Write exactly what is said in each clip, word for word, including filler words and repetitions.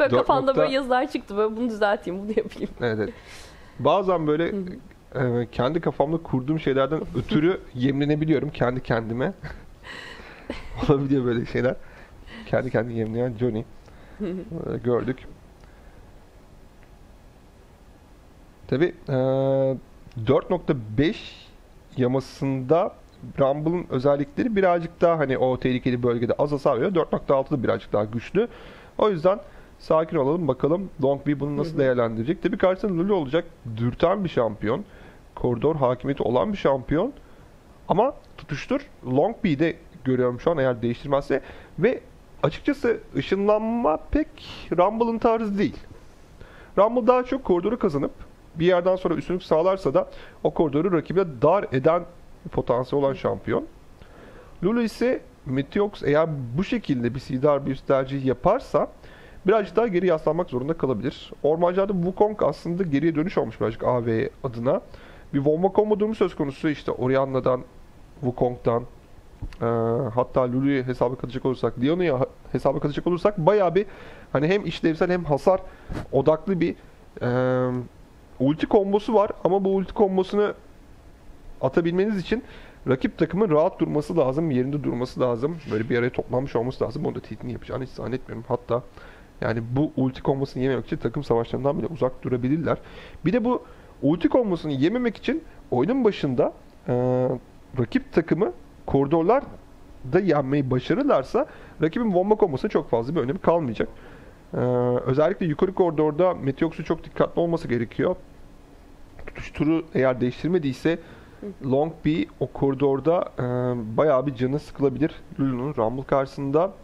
Böyle kafanda böyle yazılar çıktı. Böyle bunu düzelteyim, bunu yapayım. Evet, evet. Bazen böyle e, kendi kafamda kurduğum şeylerden ötürü yemlenebiliyorum kendi kendime. Olabiliyor böyle şeyler. Kendi kendini yemleyen Johnny. Böyle gördük. Tabii e, dört nokta beş yamasında Rumble'ın özellikleri birazcık daha hani o tehlikeli bölgede az hasar veriyor. dört nokta altıda birazcık daha güçlü. O yüzden sakin olalım, bakalım Longby bunu nasıl değerlendirecek. Tabii karşısında Lulu olacak. Dürten bir şampiyon. Koridor hakimiyeti olan bir şampiyon. Ama tutuştur Longby'de görüyorum şu an eğer değiştirmezse. Ve açıkçası ışınlanma pek Rumble'ın tarzı değil. Rumble daha çok koridoru kazanıp bir yerden sonra üstünlük sağlarsa da o koridoru rakibe dar eden potansiyel olan şampiyon. Lulu ise Meteox eğer bu şekilde bir C D R bir üst tercih yaparsa birazcık daha geri yaslanmak zorunda kalabilir. Ormancılarda Wukong aslında geriye dönüş olmuş birazcık A V adına. Bir bomba combo durumu söz konusu işte Orianna'dan, Wukong'dan e, hatta Lulu'yu hesaba katacak olursak, Leona'yı hesaba katacak olursak bayağı bir hani hem işlevsel hem hasar odaklı bir e, ulti kombosu var ama bu ulti kombosunu atabilmeniz için rakip takımın rahat durması lazım, yerinde durması lazım. Böyle bir araya toplanmış olması lazım. Onu da T T'nin yapacağını hiç zannetmiyorum. Hatta yani bu ulti kombosunu yememek için takım savaşlarından bile uzak durabilirler. Bir de bu ulti kombosunu yememek için oyunun başında e, rakip takımı koridorlar da yenmeyi başarırlarsa rakibin bomba kombosuna çok fazla bir önemi kalmayacak. E, özellikle yukarı koridorda Meteox'u çok dikkatli olması gerekiyor. Tutuş turu eğer değiştirmediyse Longby o koridorda e, bayağı bir canı sıkılabilir Lulu'nun Rumble karşısında.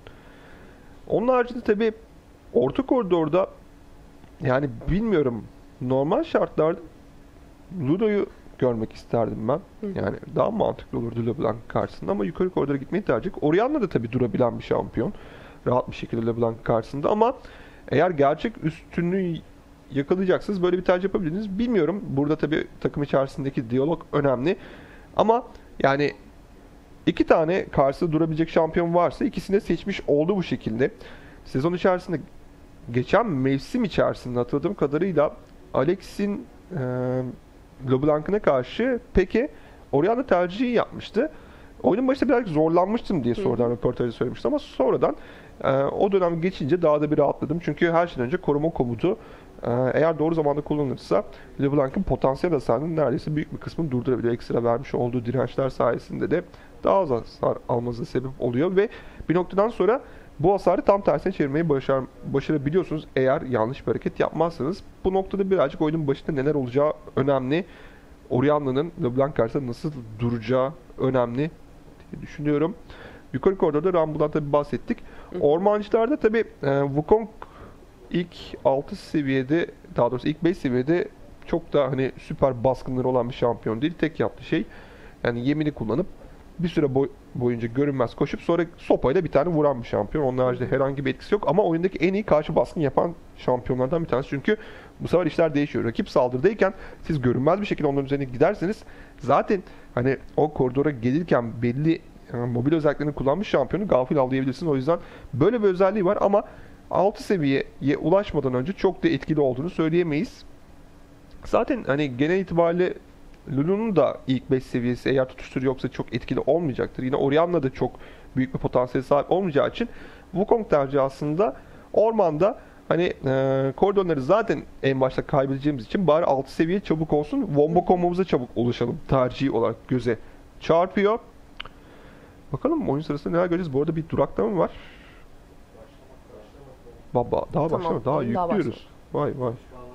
Onun haricinde tabi orta koridorda yani bilmiyorum normal şartlarda Ludo'yu görmek isterdim ben. Yani daha mantıklı olurdu LeBlanc karşısında ama yukarı koridora gitmeyi tercih ettik. Orianna da tabi durabilen bir şampiyon. Rahat bir şekilde LeBlanc karşısında ama eğer gerçek üstünlüğü yakalayacaksınız böyle bir tercih yapabilirsiniz. Bilmiyorum. Burada tabii takım içerisindeki diyalog önemli. Ama yani iki tane karşısında durabilecek şampiyon varsa ikisini de seçmiş oldu bu şekilde. Sezon içerisinde geçen mevsim içerisinde hatırladığım kadarıyla Alex'in e, LeBlanc'ına karşı peki Orianna tercihi yapmıştı. Oyunun başında birazcık zorlanmıştım diye sonradan röportajda söylemiştim ama sonradan e, o dönem geçince daha da bir rahatladım. Çünkü her şeyden önce koruma komutu eğer doğru zamanda kullanılırsa LeBlanc'ın potansiyel hasarının neredeyse büyük bir kısmını durdurabiliyor. Ekstra vermiş olduğu dirençler sayesinde de daha az hasar almanıza sebep oluyor ve bir noktadan sonra bu hasarı tam tersine çevirmeyi başar, başarabiliyorsunuz eğer yanlış bir hareket yapmazsanız. Bu noktada birazcık oyunun başında neler olacağı önemli. Orianna'nın LeBlanc karşısında nasıl duracağı önemli diye düşünüyorum. Yukarı koridorda Rumble'dan tabi bahsettik. Ormancılarda tabi e, Wukong İlk altı seviyede, daha doğrusu ilk beş seviyede çok da hani süper baskınları olan bir şampiyon değil. Tek yaptığı şey yani yemini kullanıp bir süre boy boyunca görünmez koşup sonra sopayla bir tane vuran bir şampiyon. Onun haricinde herhangi bir etkisi yok ama oyundaki en iyi karşı baskın yapan şampiyonlardan bir tanesi. Çünkü bu sefer işler değişiyor. Rakip saldırıdayken siz görünmez bir şekilde onların üzerine giderseniz zaten hani o koridora gelirken belli yani mobil özelliklerini kullanmış şampiyonu gafil avlayabilirsiniz. O yüzden böyle bir özelliği var ama altı seviyeye ulaşmadan önce çok da etkili olduğunu söyleyemeyiz. Zaten hani genel itibariyle Lulu'nun da ilk beş seviyesi eğer tutuştur yoksa çok etkili olmayacaktır. Yine Orianna da çok büyük bir potansiyel sahip olmayacağı için Wukong tercihi aslında ormanda hani e, koridorları zaten en başta kaybedeceğimiz için bari altı seviye çabuk olsun. Bomba kombomuza çabuk ulaşalım tercihi olarak göze çarpıyor. Bakalım oyun sırasında neler göreceğiz. Bu arada bir duraklama var. Baba daha Tamam, başlama daha daha yüklüyoruz. Vay vay.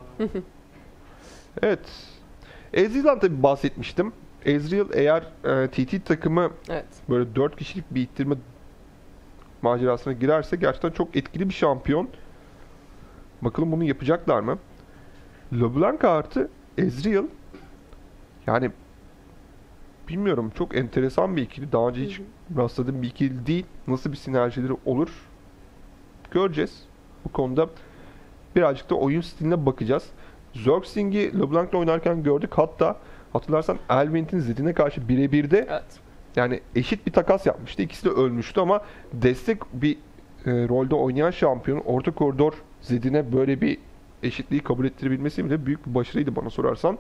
Evet. Ezreal'dan tabi bahsetmiştim. Ezreal eğer e, T T takımı evet. böyle dört kişilik bir ittirme macerasına girerse gerçekten çok etkili bir şampiyon. Bakalım bunu yapacaklar mı? LeBlanc artı Ezreal yani bilmiyorum çok enteresan bir ikili. Daha önce hiç rastladığım bir ikili değil. Nasıl bir sinerjileri olur? Göreceğiz. Bu konuda birazcık da oyun stiline bakacağız. Zergsting'i LeBlanc'la oynarken gördük. Hatta hatırlarsan Elvent'in Zed'ine karşı birebir de evet. yani eşit bir takas yapmıştı. İkisi de ölmüştü ama destek bir e, rolde oynayan şampiyonun orta koridor Zed'ine böyle bir eşitliği kabul ettirebilmesi bile büyük bir başarıydı bana sorarsan.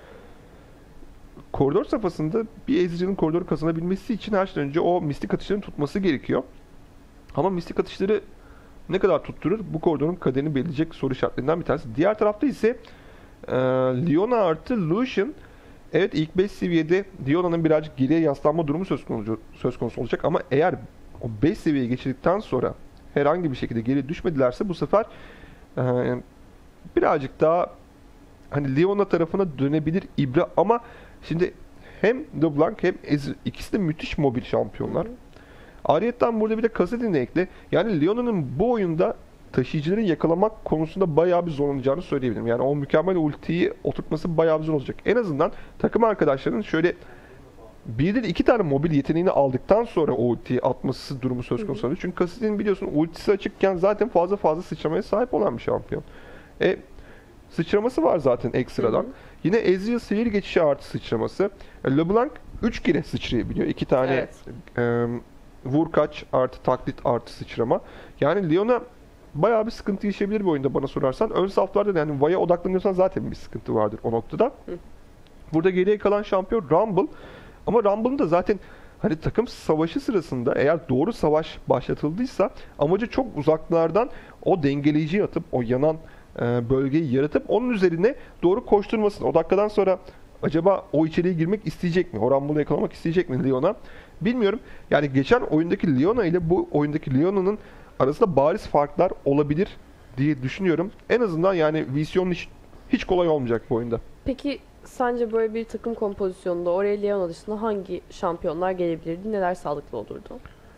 Koridor safhasında bir Ezreal'ın koridoru kazanabilmesi için her şeyden önce o mistik atışlarını tutması gerekiyor. Ama mistik atışları ne kadar tutturur? Bu koridorun kaderini belirleyecek soru işaretlerinden bir tanesi. Diğer tarafta ise e, Leona artı Lucian. Evet, ilk beş seviyede Leona'nın birazcık geriye yaslanma durumu söz konusu, söz konusu olacak ama eğer o beş seviyeyi geçirdikten sonra herhangi bir şekilde geri düşmedilerse bu sefer e, birazcık daha hani Leona tarafına dönebilir İbra ama şimdi hem LeBlanc hem Ezreal ikisi de müthiş mobil şampiyonlar. Ayrıyeten burada bir de Kassadin'i ekle. Yani Leona'nın bu oyunda taşıyıcıları yakalamak konusunda bayağı bir zorlanacağını söyleyebilirim. Yani o mükemmel ultiyi oturtması bayağı bir zor olacak. En azından takım arkadaşlarının şöyle bir de iki tane mobil yeteneğini aldıktan sonra o ultiyi atması durumu söz konusu oluyor. Çünkü Kassadin biliyorsun ultisi açıkken zaten fazla fazla sıçramaya sahip olan bir şampiyon. E sıçraması var zaten ekstradan. Hı hı. Yine Ezreal sihir geçişi artı sıçraması. LeBlanc üç kere sıçrayabiliyor. iki tane evet. e, vur kaç artı taklit artı sıçrama. Yani Leona bayağı bir sıkıntı yaşayabilir bir oyunda bana sorarsan. Ön saflarda da yani Vay'a odaklanıyorsan zaten bir sıkıntı vardır o noktada. Hı. Burada geriye kalan şampiyon Rumble. Ama Rumble'ın da zaten hani takım savaşı sırasında eğer doğru savaş başlatıldıysa amacı çok uzaklardan o dengeleyiciyi atıp o yanan e, bölgeyi yaratıp onun üzerine doğru koşturmasın. O dakikadan sonra acaba o içeriye girmek isteyecek mi? O Rumble'ı yakalamak isteyecek mi Leona? Bilmiyorum. Yani geçen oyundaki Leona ile bu oyundaki Leona'nın arasında bariz farklar olabilir diye düşünüyorum. En azından yani Vision'un hiç, hiç kolay olmayacak bu oyunda. Peki sence böyle bir takım kompozisyonunda oraya Leona dışında hangi şampiyonlar gelebilirdi? Neler sağlıklı olurdu?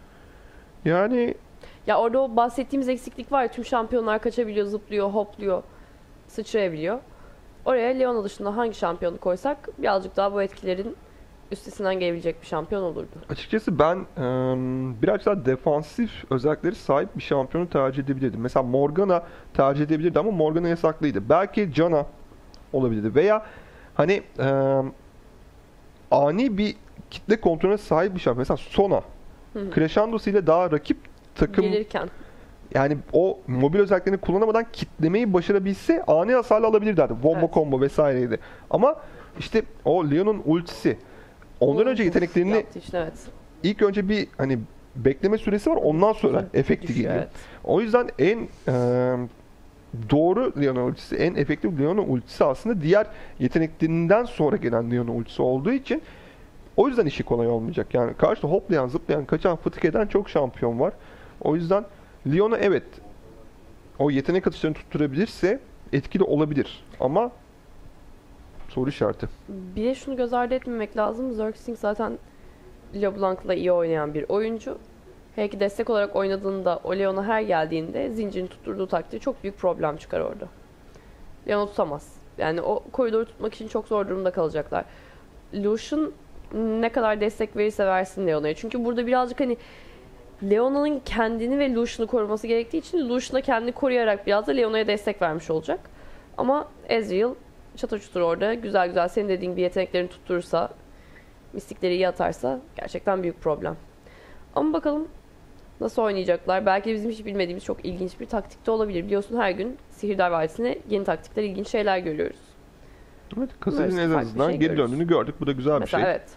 Yani ya orada o bahsettiğimiz eksiklik var ya, tüm şampiyonlar kaçabiliyor, zıplıyor, hopluyor, sıçrayabiliyor. Oraya Leona dışında hangi şampiyonu koysak birazcık daha bu etkilerin üstesinden gelebilecek bir şampiyon olurdu. Açıkçası ben e, birazcık daha defansif özellikleri sahip bir şampiyonu tercih edebilirdim. Mesela Morgana tercih edebilirdi ama Morgana yasaklıydı. Belki Janna olabilirdi veya hani e, ani bir kitle kontrolüne sahip bir şampiyon. Mesela Sona, Crescendo'su ile daha rakip takım gelirken yani o mobil özelliklerini kullanamadan kitlemeyi başarabilse ani hasarla alabilirlerdi. Wombo evet. Combo vesaireydi. Ama işte o Leon'un ultisi ondan önce yeteneklerini işte, evet. ilk önce bir hani bekleme süresi var, ondan sonra efekti geliyor. Evet. O yüzden en e, doğru Leon'un ultisi, en efektif Leon'un ultisi aslında diğer yeteneklerinden sonra gelen Leon'un ultisi olduğu için o yüzden işi kolay olmayacak. Yani karşıda hoplayan, zıplayan, kaçan, fıtık eden çok şampiyon var. O yüzden Leon'a evet o yetenek atışlarını tutturabilirse etkili olabilir ama soru işareti. Bir de şunu göz ardı etmemek lazım. Zerxing zaten LeBlanc'la iyi oynayan bir oyuncu. Belki destek olarak oynadığında o Leon'a her geldiğinde zincirini tutturduğu takdirde çok büyük problem çıkar orada. Leon'u tutamaz. Yani o koridoru tutmak için çok zor durumda kalacaklar. Lucian ne kadar destek verirse versin Leona'ya. Çünkü burada birazcık hani Leona'nın kendini ve Lucian'ı koruması gerektiği için Lucian'a kendini koruyarak biraz da Leona'ya destek vermiş olacak. Ama Ezreal çatır çutur orada güzel güzel senin dediğin bir yeteneklerini tutturursa, mistikleri iyi atarsa gerçekten büyük problem. Ama bakalım nasıl oynayacaklar. Belki de bizim hiç bilmediğimiz çok ilginç bir taktik de olabilir. Biliyorsun her gün Sihirdar Vadisi'ne yeni taktikler, ilginç şeyler görüyoruz. Evet, Kassadin'in en azından şey geri döndüğünü gördük. Bu da güzel mesela, bir şey. Evet.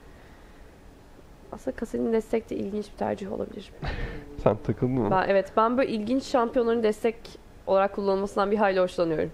Aslında Kassadin destek de ilginç bir tercih olabilir. Sen takıldın mı? Ben, evet, ben böyle ilginç şampiyonların destek olarak kullanılmasından bir hayli hoşlanıyorum.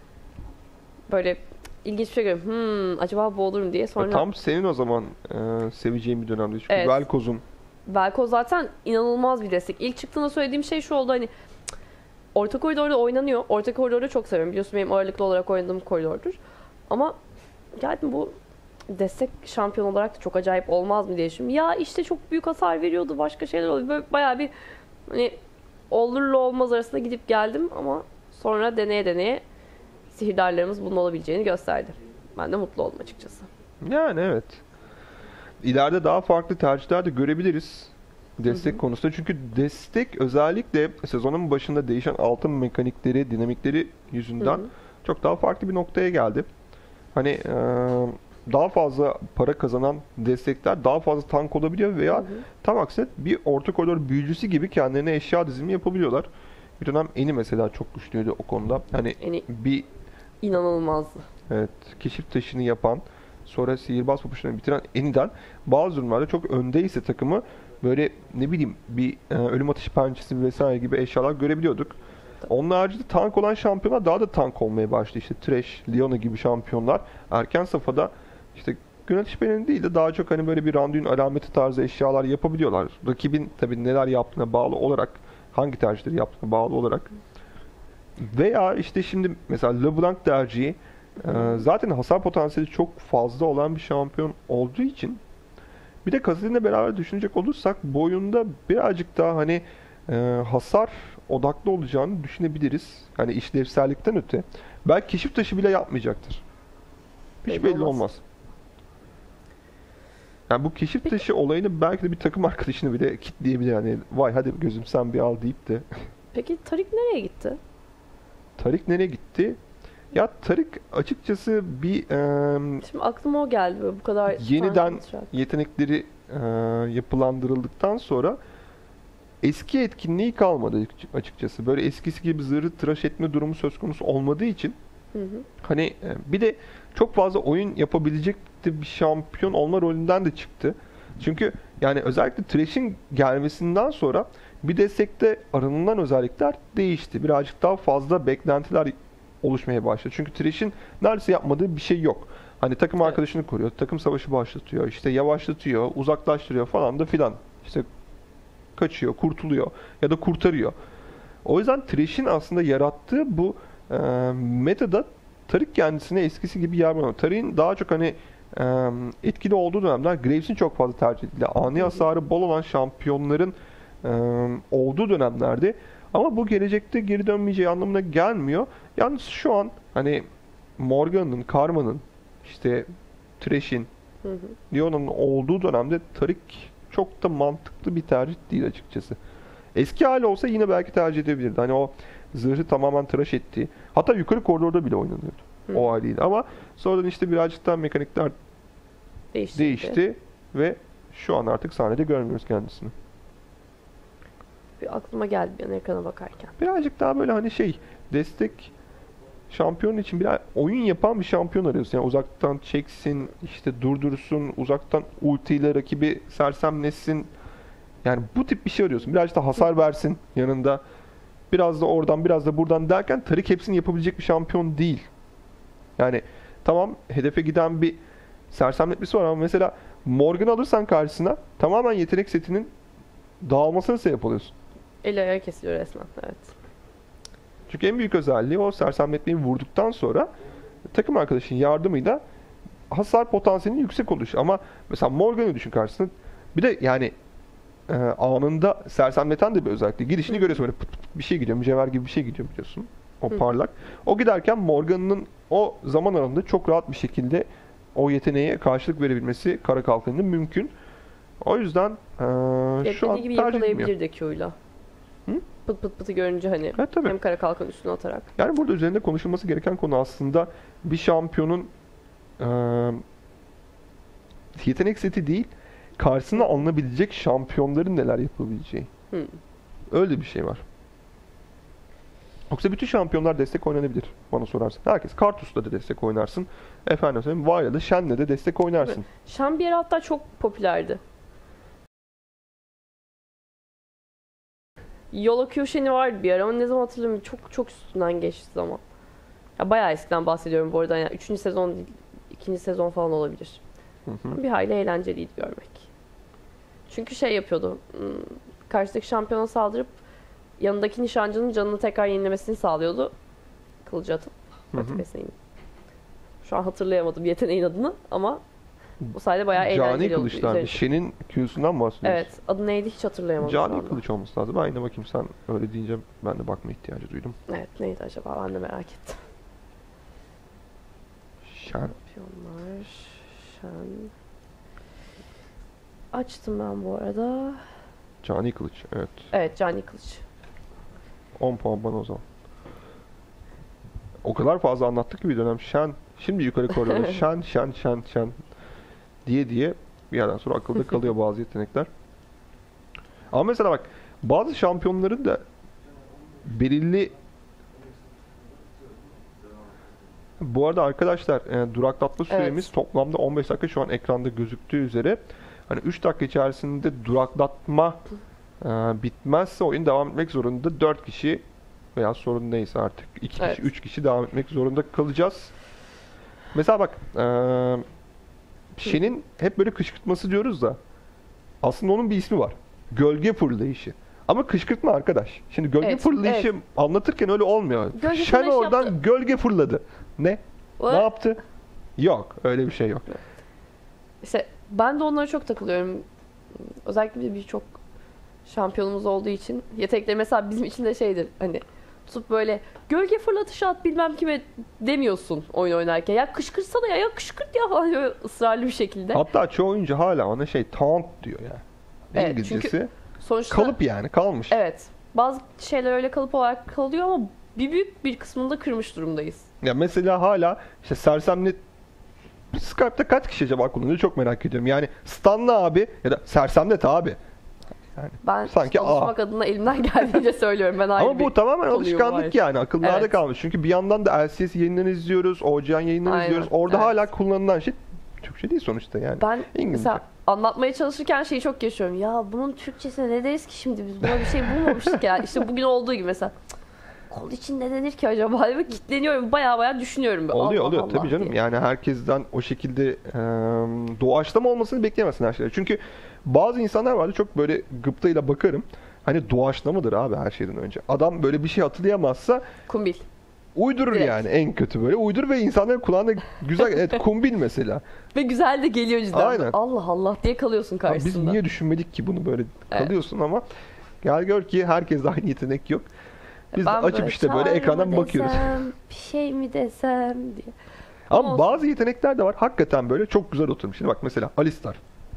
Böyle ilginç bir şey görüyorum. Hmm, acaba bu olur mu diye sonra... Ya tam senin o zaman e, seveceğin bir dönemde. Çünkü evet. Vel'Koz'un. Vel'Koz zaten inanılmaz bir destek. İlk çıktığında söylediğim şey şu oldu, hani orta koridorda oynanıyor. Orta koridorda çok seviyorum. Biliyorsun benim ağırlıklı olarak oynadığım koridordur. Ama geldim bu destek şampiyon olarak da çok acayip olmaz mı diye düşündüm. Ya işte çok büyük hasar veriyordu, başka şeyler oluyor. Böyle bayağı bir hani olurla olmaz arasında gidip geldim ama sonra deneye deneye sihirdarlarımız bunun olabileceğini gösterdi. Ben de mutlu oldum açıkçası. Yani evet. İleride daha farklı tercihler de görebiliriz destek hı hı. konusunda. Çünkü destek özellikle sezonun başında değişen altın mekanikleri, dinamikleri yüzünden hı hı. çok daha farklı bir noktaya geldi. Hani e, daha fazla para kazanan destekler daha fazla tank olabiliyor veya Hı hı. tam aksine bir orta koridor büyücüsü gibi kendilerine eşya dizimi yapabiliyorlar. Bir dönem Eni mesela çok güçlüydü o konuda. Hani Yani bir inanılmazdı. evet, keşif taşını yapan, sonra sihirbaz papuçlarını bitiren Eni'den bazı durumlarda çok öndeyse takımı böyle ne bileyim bir e, ölüm ateşi pençesi vesaire gibi eşyalar görebiliyorduk. Onun haricinde tank olan şampiyonlar daha da tank olmaya başladı. İşte Thresh, Leona gibi şampiyonlar erken safhada işte gün ateşi pençesi değil de daha çok hani böyle bir Randuin alameti tarzı eşyalar yapabiliyorlar. Rakibin tabii neler yaptığına bağlı olarak, hangi tercihleri yaptığına bağlı olarak. Veya işte şimdi mesela LeBlanc tercihi e, zaten hasar potansiyeli çok fazla olan bir şampiyon olduğu için bir de Kasadin'le beraber düşünecek olursak bu oyunda birazcık daha hani e, hasar odaklı olacağını düşünebiliriz. Hani işlevsellikten öte. Belki keşif taşı bile yapmayacaktır. Hiç Belli belli olmaz. olmaz. Yani bu keşif Peki. taşı olayını belki de bir takım arkadaşını bile kitleyebilir. Yani vay hadi gözüm sen bir al deyip de. Peki Tarik nereye gitti? Tarik nereye gitti? Ya Tarik açıkçası bir e, Şimdi aklıma o geldi böyle bu kadar yeniden tank olacak. yetenekleri e, yapılandırıldıktan sonra eski etkinliği kalmadı açıkçası. Böyle eskisi gibi zırhı tıraş etme durumu söz konusu olmadığı için Hı hı. hani e, bir de çok fazla oyun yapabilecek de bir şampiyon olma rolünden de çıktı. Çünkü yani özellikle Thresh'in gelmesinden sonra bir destekte aranılan özellikler değişti. Birazcık daha fazla beklentiler oluşmaya başladı. Çünkü Thresh'in neredeyse yapmadığı bir şey yok. Hani takım Evet. arkadaşını koruyor, takım savaşı başlatıyor, işte yavaşlatıyor, uzaklaştırıyor falan da filan. İşte kaçıyor, kurtuluyor ya da kurtarıyor. O yüzden Thresh'in aslında yarattığı bu e, metada Tarik kendisine eskisi gibi yer bulamadı. Tarik'in daha çok hani e, etkili olduğu dönemler Graves'in çok fazla tercih edildi. Ani hasarı bol olan şampiyonların e, olduğu dönemlerde ama bu gelecekte geri dönmeyeceği anlamına gelmiyor. Yalnız şu an hani Morgan'ın, Karma'nın, işte Thresh'in, Hı hı. Leona'nın olduğu dönemde Tarik çok da mantıklı bir tercih değil açıkçası. Eski hali olsa yine belki tercih edebilirdi. Hani o zırhı tamamen tıraş ettiği. Hatta yukarı koridorda bile oynanıyordu. Hı. O haliyle. Ama sonradan işte birazcık daha mekanikler Değişti. değişti ve şu an artık sahnede görmüyoruz kendisini. Bir aklıma geldi bir an ekrana bakarken. Birazcık daha böyle hani şey destek şampiyon için bir oyun yapan bir şampiyon arıyorsun. Yani uzaktan çeksin, işte durdursun, uzaktan ultiyle rakibi sersemlesin. Yani bu tip bir şey arıyorsun. Birazcık da hasar versin yanında. Biraz da oradan biraz da buradan derken Tarik hepsini yapabilecek bir şampiyon değil. Yani tamam hedefe giden bir sersemletmesi var ama mesela Morgan alırsan karşısına tamamen yetenek setinin dağılmasına sebep oluyorsun. El ayağı kesiliyor resmen. Evet. Çünkü en büyük özelliği o sersemletmeyi vurduktan sonra takım arkadaşın yardımıyla hasar potansiyelinin yüksek oluşu. Ama mesela Morgan'ı düşün karşısına. Bir de yani e, anında sersemleten de bir özellikle. Gidişini Hı. görüyorsun böyle pıt pıt bir şey gidiyor. Mücevher gibi bir şey gidiyor biliyorsun. O Hı. parlak. O giderken Morgan'ın o zaman aralığında çok rahat bir şekilde o yeteneğe karşılık verebilmesi kara kalkanının mümkün. O yüzden e, şu an Dediği gibi tercih edilmiyor. yakalayabilirdi Q'yla. Hı? Pıt pıt pıtı görünce hani Evet tabii. hem kara kalkan üstüne atarak. Yani burada üzerinde konuşulması gereken konu aslında bir şampiyonun e, yetenek seti değil, karşısına alınabilecek şampiyonların neler yapabileceği. Hı. Öyle bir şey var. Yoksa bütün şampiyonlar destek oynanabilir bana sorarsan. Herkes. Karthus'la da destek oynarsın. Efendim söyleyeyim Vaya'da, Shen'le de destek oynarsın. Shen bir ara hatta çok popülerdi. Yola Q Shen'i vardı bir ara ama ne zaman hatırlamıyorum. Çok çok üstünden geçti zaman. Ya bayağı eskiden bahsediyorum bu arada. Yani üçüncü sezon değil, ikinci sezon falan olabilir. Hı hı. Bir hayli eğlenceliydi görmek. Çünkü şey yapıyordu. hmm, Karşıdaki şampiyona saldırıp yanındaki nişancının canını tekrar yenilemesini sağlıyordu. Kılıcı atıp. Hı hı. Rakibesine inip. Şu an hatırlayamadım yeteneğin adını ama bu sayede bayağı Cani eğlenceli oldu. kılıçlar. Üzerinde. Shen'in Q'sundan bahsediyorsun. Evet. Adı neydi hiç hatırlayamadım şu Cani anda. kılıç olması lazım. Aynı bakayım sen öyle deyince ben de bakma ihtiyacı duydum. Evet neydi acaba ben de merak ettim. Shen. Şampiyonlar. Shen. Açtım ben bu arada. Cani kılıç. Evet. Evet Cani Kılıç. on puan bana o zaman. O kadar fazla anlattık ki bir dönem Shen, Şimdi yukarı koridorda şan şan şan şan diye diye bir yerden sonra akılda kalıyor bazı yetenekler. Ama mesela bak bazı şampiyonların da belirli. Bu arada arkadaşlar e, duraklatma süremiz Evet. toplamda on beş dakika şu an ekranda gözüktüğü üzere. Hani üç dakika içerisinde duraklatma e, bitmezse oyun devam etmek zorunda. dört kişi veya sorun neyse artık iki kişi, Evet. üç kişi devam etmek zorunda kalacağız. Mesela bak e, Shen'in hep böyle kışkırtması diyoruz da aslında onun bir ismi var. Gölge fırlayışı. Ama kışkırtma arkadaş. Şimdi gölge Evet, fırlayışı evet. anlatırken öyle olmuyor. Gölge Shen fırlayışı oradan yaptı. gölge fırladı. Ne? What? Ne yaptı? Yok. Öyle bir şey yok. İşte ben de onlara çok takılıyorum. Özellikle bir birçok şampiyonumuz olduğu için yetenekleri mesela bizim için de şeydir hani tutup böyle gölge fırlatışı at bilmem kime demiyorsun oyun oynarken. Ya kışkırtsana ya, ya kışkırt ya falan böyle ısrarlı bir şekilde. Hatta çoğu oyuncu hala ona şey taunt diyor ya. Evet, İngilizcesi. çünkü Sonuçta Kalıp yani kalmış. evet, bazı şeyler öyle kalıp olarak kalıyor ama bir büyük bir kısmını da kırmış durumdayız. Ya mesela hala işte sersemlet Skype'da kaç kişi acaba kullanıyor çok merak ediyorum. Yani Stanlı abi ya da sersemlet abi. Ben Sanki çalışmak adına elimden geldiğince söylüyorum. Ben ayrı Ama bu bir tamamen konuyu alışkanlık var. yani. Akıllarda Evet. kalmış. Çünkü bir yandan da L C S yayınlarını izliyoruz. O C N yayınlarını Aynen, izliyoruz. Orada evet. hala kullanılan şey Türkçe değil sonuçta yani. Ben İngilizce. mesela anlatmaya çalışırken şeyi çok yaşıyorum. Ya bunun Türkçesine ne deriz ki şimdi, biz buna bir şey bulmamıştık ya. İşte bugün olduğu gibi mesela kol için ne denir ki acaba? Ve kitleniyorum, baya baya düşünüyorum. Oluyor Allah oluyor Allah tabii canım. diye. Yani herkesten o şekilde e, doğaçlama olmasını bekleyemezsin her şeyde. Çünkü bazı insanlar vardı çok böyle gıptayla bakarım. Hani doğaçlamadır abi her şeyden önce. Adam böyle bir şey hatırlayamazsa Kumbil. uydurur Direkt. yani en kötü böyle. Uydurur ve insanların kulağına güzel evet kumbil mesela. Ve güzel de geliyor cidden. Aynen. Allah Allah diye kalıyorsun Abi biz karşısında. niye düşünmedik ki bunu böyle Evet. kalıyorsun ama gel gör ki herkes aynı yetenek yok. Biz de Ben açıp işte böyle çağrı mı ekrandan bakıyoruz. desem, bir şey mi desem diye. Ama olsun. bazı yetenekler de var. Hakikaten böyle çok güzel oturmuş. Şimdi bak mesela Alistar.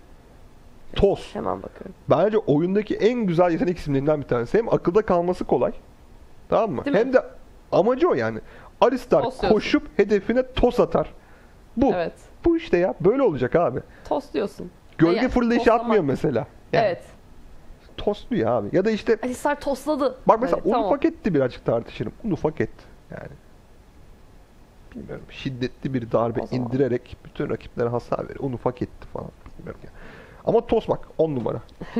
Toz. Hemen bakıyorum. Bence oyundaki en güzel yetenek isimlerinden bir tanesi. Hem akılda kalması kolay. Tamam mı? Değil mi? Hem de amacı o yani. Alistar Toz diyorsun. koşup hedefine toz atar. Bu. Evet. Bu işte ya. Böyle olacak abi. Tost diyorsun. Gölge Yani fırlayışı toslamak. atmıyor mesela. Yani Evet. Tosluyor abi. Ya da işte Alistar tosladı. bak mesela Hani, un tamam. paketti birazcık tartışırım. Un ufak et. Yani. Bilmiyorum. Şiddetli bir darbe O zaman. indirerek bütün rakiplere hasar verir. Un ufak etti falan. Bilmiyorum ya. Ama toz bak on numara.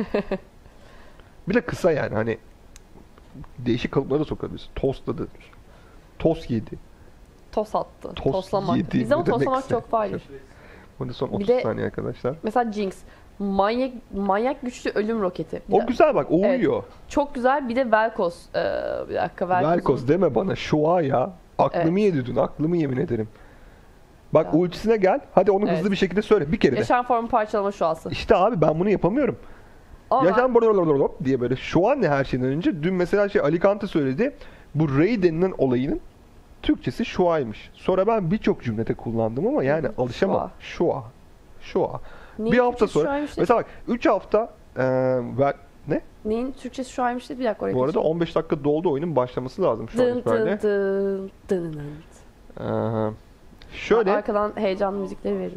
Bir de kısa yani hani değişik kalıplara da sokabilirsin. Tosladı. Tost yedi. Tos attı. Tost Toslamak. yedi. Bize ama Ne demekse. toslamak çok faili. Bunu son Bir otuz de- saniye arkadaşlar. Mesela Jinx. Manyak, manyak güçlü ölüm roketi. Bir O dakika. güzel bak o Evet. uyuyor. Çok güzel. Bir de Velkos. Ee, bir dakika. Velkos'un- Velkoz deme bana şu an ya. Aklımı Evet. yedi dün. Aklımı yemin ederim. Bak Ya. ultisine gel. Hadi onu Evet. hızlı bir şekilde söyle. Bir kere de. Yaşam formu parçalama şuası. İşte abi ben bunu yapamıyorum. Ama Yaşam blablabla diye böyle şu an ne her şeyden önce. Dün mesela şey Alicante söyledi. Bu Ray denilen olayının Türkçesi şuaymış. Sonra ben birçok cümlede kullandım ama yani Hı, alışamam. Şua. Şua. neyin Bir hafta Türkçesi sonra. şuaymış dedi? Mesela bak üç hafta e, ver, ne? Neyin Türkçesi şuaymış dedi? Bir dakika oraya Bu arada geçeyim. on beş dakika doldu oyunun başlaması lazım şu an Dın itibariyle. dın dın dın dın. Ee, şöyle. Arkadan heyecanlı müzikleri verin.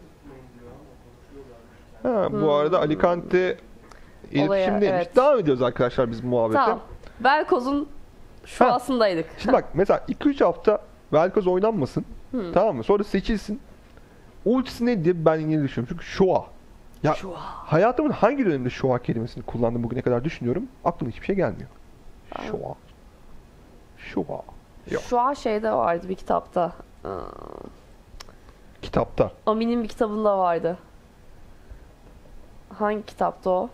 Ha, bu Hmm. arada Alicante iletişimdeymiş. evet. Devam ediyoruz arkadaşlar biz muhabbete. Tamam. Velkoz'un şuasındaydık. Şimdi bak mesela iki üç hafta Velkoz oynanmasın. Hmm. Tamam mı? Sonra seçilsin. Ultisi ne diye ben yine düşünüyorum. Çünkü Şua. Ya Şua. hayatımın hangi döneminde Şua kelimesini kullandım bugüne kadar düşünüyorum. Aklıma hiçbir şey gelmiyor. Şua. Şua. Yok. Şua şeyde vardı bir kitapta. Aa, Kitapta. Amin'in bir kitabında vardı. Hangi kitapta o?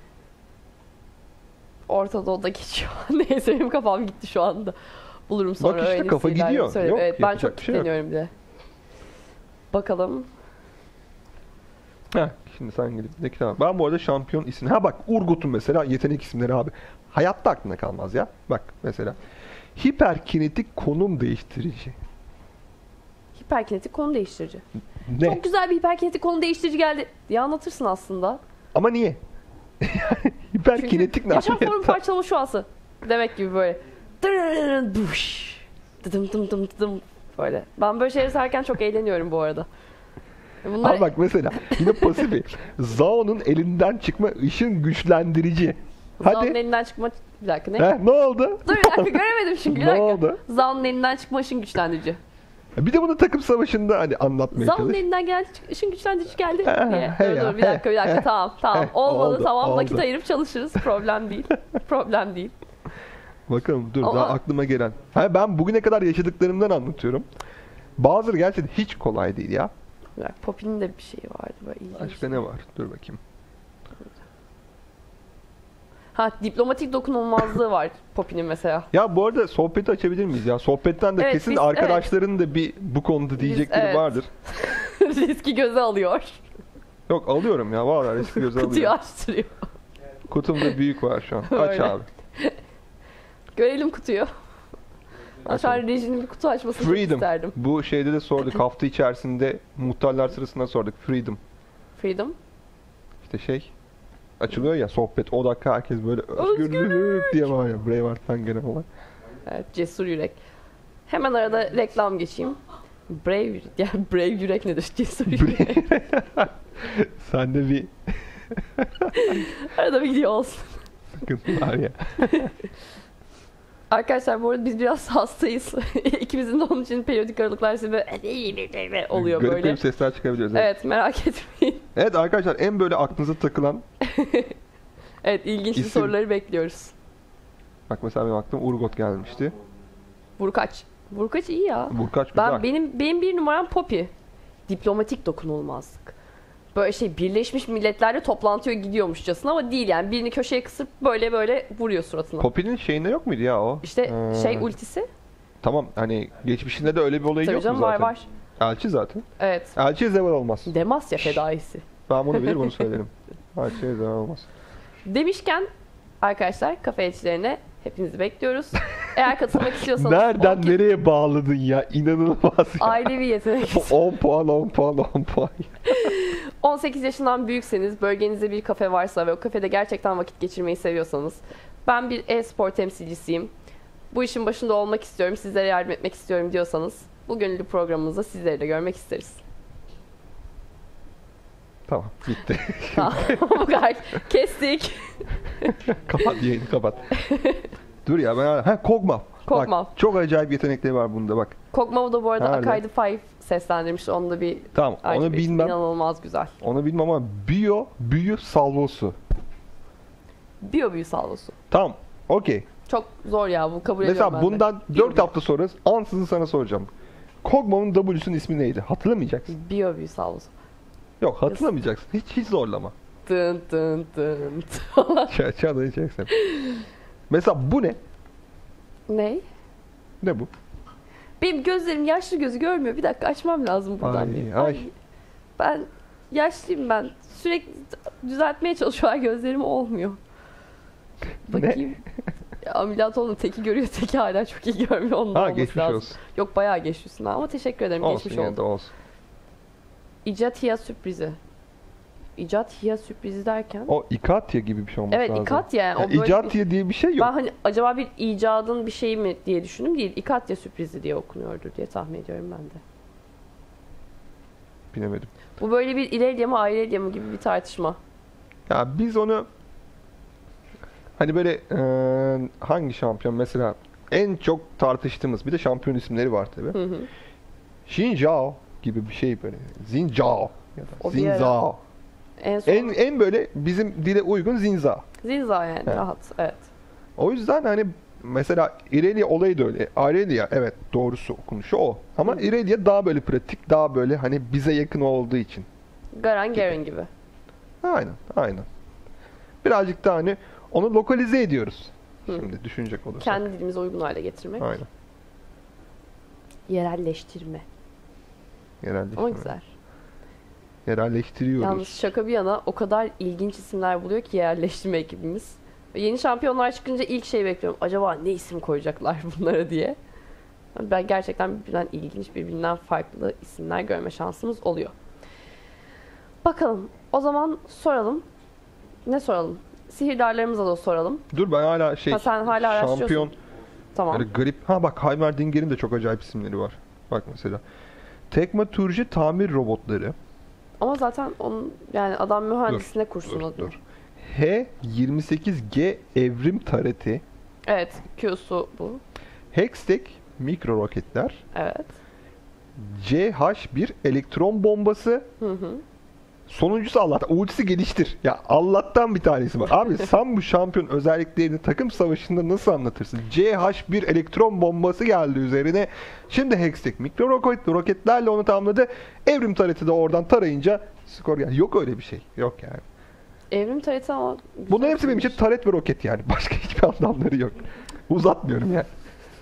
Orta Doğu'da geçiyor. Neyse benim kafam gitti şu anda. Bulurum sonra. Bak işte öyle kafa şeyler gidiyor. söyleyeyim. Yok, Evet, ben yapacak çok bir şey yok. kitleniyorum bir de. Bakalım. Heh, şimdi sen gidip de kitap. Ben bu arada şampiyon isim. Ha bak Urgut'un mesela yetenek isimleri abi. Hayatta aklına kalmaz ya. Bak mesela. Hiperkinetik konum değiştirici. Hiperkinetik konu değiştirici. Ne? Çok güzel bir hiperkinetik konu değiştirici geldi diye anlatırsın aslında. Ama niye? Hiperkinetik ne? yaşam abi? formu parçalama şuası. Demek gibi böyle. Dırırırın, duş. Dıdım dım dım dım. böyle. Ben böyle şeyleri sayarken çok eğleniyorum bu arada. Bunlar... Abi bak mesela yine pasifi. Zao'nun elinden çıkma ışın güçlendirici. Hadi. Zaun'un elinden çıkma... Bir dakika ne? He, ne oldu? Dur bir dakika göremedim çünkü. Bir Ne dakika. oldu? Zaun'un elinden çıkma ışın güçlendirici. Bir de bunu takım savaşında hani anlatmaya Zaun'un çalış. elinden geldi, ışın güçlendirici geldi He, diye. he Dur ya, dur bir dakika bir dakika he, tamam tamam. he, Olmadı oldu, tamam vakit oldu. ayırıp çalışırız. Problem değil. Problem değil. Bakalım dur Ama- daha aklıma gelen. Ha, ben bugüne kadar yaşadıklarımdan anlatıyorum. Bazıları gerçekten hiç kolay değil ya. Bir dakika, Poppy'nin de bir şeyi vardı böyle ilginç. Başka ne var? Dur bakayım. Ha diplomatik dokunulmazlığı var Poppy'nin mesela. Ya bu arada sohbeti açabilir miyiz ya? Sohbetten de Evet, kesin biz- arkadaşların da bir bu konuda diyecekleri evet. vardır. Riski göze alıyor. Yok alıyorum ya vallahi riski göze Kutuyu alıyorum. açtırıyor. Kutumda büyük var şu an. Aç Öyle. abi. Görelim kutuyu. Ben şu an Açalım. rejinin bir kutu açmasını çok Freedom. isterdim. Bu şeyde de sorduk. Hafta içerisinde muhtarlar sırasında sorduk. Freedom. Freedom. İşte şey açılıyor ya sohbet. O dakika herkes böyle Özgürlük! özgürlük diye bağırıyor. Braveheart'tan gelen olay. Evet cesur yürek. Hemen arada reklam geçeyim. Brave yürek. Yani brave yürek nedir? Cesur yürek. Sen de bir Arada bir gidiyor olsun. sıkıntı var ya. Arkadaşlar bu arada biz biraz hastayız. İkimizin de onun için periyodik aralıklar size böyle oluyor Garip böyle. garip sesler çıkabiliyoruz. Evet. Evet merak etmeyin. Evet arkadaşlar en böyle aklınıza takılan Evet ilginçli İsim. soruları bekliyoruz. bak mesela benim aklıma Urgot gelmişti. Burkaç. Burkaç iyi ya. Burkaç güzel. Ben benim benim bir numaram Poppy. Diplomatik dokunulmazlık. Böyle şey Birleşmiş Milletler'de toplantıya gidiyormuşçasına ama değil yani. Birini köşeye kısıp böyle böyle vuruyor suratına. Poppy'nin şeyinde yok muydu ya o? İşte Ee, şey ultisi. Tamam hani geçmişinde de öyle bir olayı Tabii yok mu canım zaten? var var. Elçi zaten. Evet. Elçiye zeval olmaz. Demasya fedaisi. Ben bunu bilir bunu söylerim. Elçiye zeval olmaz. Demişken arkadaşlar kafe elçilerine hepinizi bekliyoruz. Eğer katılmak istiyorsanız Nereden on ki- nereye bağladın ya? İnanılmaz ya. ailevi yetenek. on puan on puan on puan. on sekiz yaşından büyükseniz, bölgenizde bir kafe varsa ve o kafede gerçekten vakit geçirmeyi seviyorsanız, ben bir e-spor temsilcisiyim, bu işin başında olmak istiyorum, sizlere yardım etmek istiyorum diyorsanız, bu gönüllü programımızda sizleri de görmek isteriz. Tamam bitti. Tamam, bu kadar. Kestik. Kapat yayını kapat. Dur ya ben hala... Ha Kog'Maw. Kog'Maw. Bak, çok acayip yetenekleri var bunda bak. Kog'Maw'u da bu arada Nerede? Akai'de Five seslendirmiş. Onu da bir Tamam ayrıca onu bir- bilmem. inanılmaz güzel. Onu bilmem ama Biyo, büyü salvosu. Biyo büyü salvosu. Tamam okey. Çok zor ya bu kabul ediyorum Mesela ben de. bundan Biyo dört hafta sonra ansızın sana soracağım. Kog'Maw'un W'sunun ismi neydi? Hatırlamayacaksın. Biyo büyü salvosu. Yok hatırlamayacaksın. Hiç hiç zorlama. Dın dın dın. Ç- Çağlayacaksın. Mesela bu ne? Ne? Ne bu? Benim gözlerim yaşlı gözü görmüyor. Bir dakika açmam lazım buradan. Ay, bir. ay. Ben yaşlıyım ben. Sürekli düzeltmeye çalışıyorlar gözlerim olmuyor. Bakayım. Ya, ameliyat oldum. Teki görüyor. Teki hala çok iyi görmüyor. Ondan Ha olması geçmiş lazım. olsun. Yok bayağı geçmişsin ha. Ama teşekkür ederim. Olsun geçmiş yine oldu. de olsun. İcat Hiya sürprizi. İcat Hiya sürprizi derken. O İkatya gibi bir şey olması Evet lazım. İkatya yani. O Yani böyle bir- İcatya diye bir şey yok. Ben hani acaba bir icadın bir şey mi diye düşündüm değil. İkatya sürprizi diye okunuyordur diye tahmin ediyorum ben de. Bilemedim. Bu böyle bir İrelia mı Aurelya mı gibi bir tartışma. Ya biz onu hani böyle eee, hangi şampiyon mesela en çok tartıştığımız bir de şampiyon isimleri var tabi. Hı hı. Xin Zhao gibi bir şey böyle. Xin Zhao ya da O bir Xin ara- Zhao. En son En en böyle bizim dile uygun Xin Zhao. Zinza yani Evet. rahat. Evet. O yüzden hani mesela Irelia olayı da öyle. Irelia evet doğrusu okunuşu o. Ama Hı. Irelia daha böyle pratik, daha böyle hani bize yakın olduğu için. Garen Garen gibi. Aynen, aynen. Birazcık daha hani onu lokalize ediyoruz. Hı. Şimdi düşünecek olursak. Kendi dilimize uygun hale getirmek. Aynen. Yerelleştirme. Yerelleştirme. Ama güzel. Yerelleştiriyoruz. Yalnız şaka bir yana o kadar ilginç isimler buluyor ki yerleştirme ekibimiz. Ve yeni şampiyonlar çıkınca ilk şey bekliyorum. Acaba ne isim koyacaklar bunlara diye. Ben gerçekten birbirinden ilginç, birbirinden farklı isimler görme şansımız oluyor. Bakalım. O zaman soralım. Ne soralım? Sihirdarlarımıza da soralım. Dur ben hala şey Ha, sen hala araştırıyorsun. şampiyon Tamam. böyle garip. Ha bak Heimerdinger'in de çok acayip isimleri var. Bak mesela. Tekmaturji tamir robotları. Ama zaten onun yani adam mühendisine kurşun Dur, atıyor. dur. H yirmi sekiz G evrim tareti. Evet, Q'su bu. Hextech mikro roketler. Evet. C H bir elektron bombası. Hı hı. Sonuncusu Allah'tan. Ultisi geliştir. Ya Allah'tan bir tanesi var. Abi sen bu şampiyon özelliklerini takım savaşında nasıl anlatırsın? C H bir elektron bombası geldi üzerine. Şimdi Hextech mikro roket, roketlerle onu tamamladı. Evrim tareti de oradan tarayınca skor geldi. Yok öyle bir şey. Yok yani. Evrim tareti ama güzel Bunların hepsi benim için fikirmiş. taret ve roket yani. Başka hiçbir anlamları yok. Uzatmıyorum yani.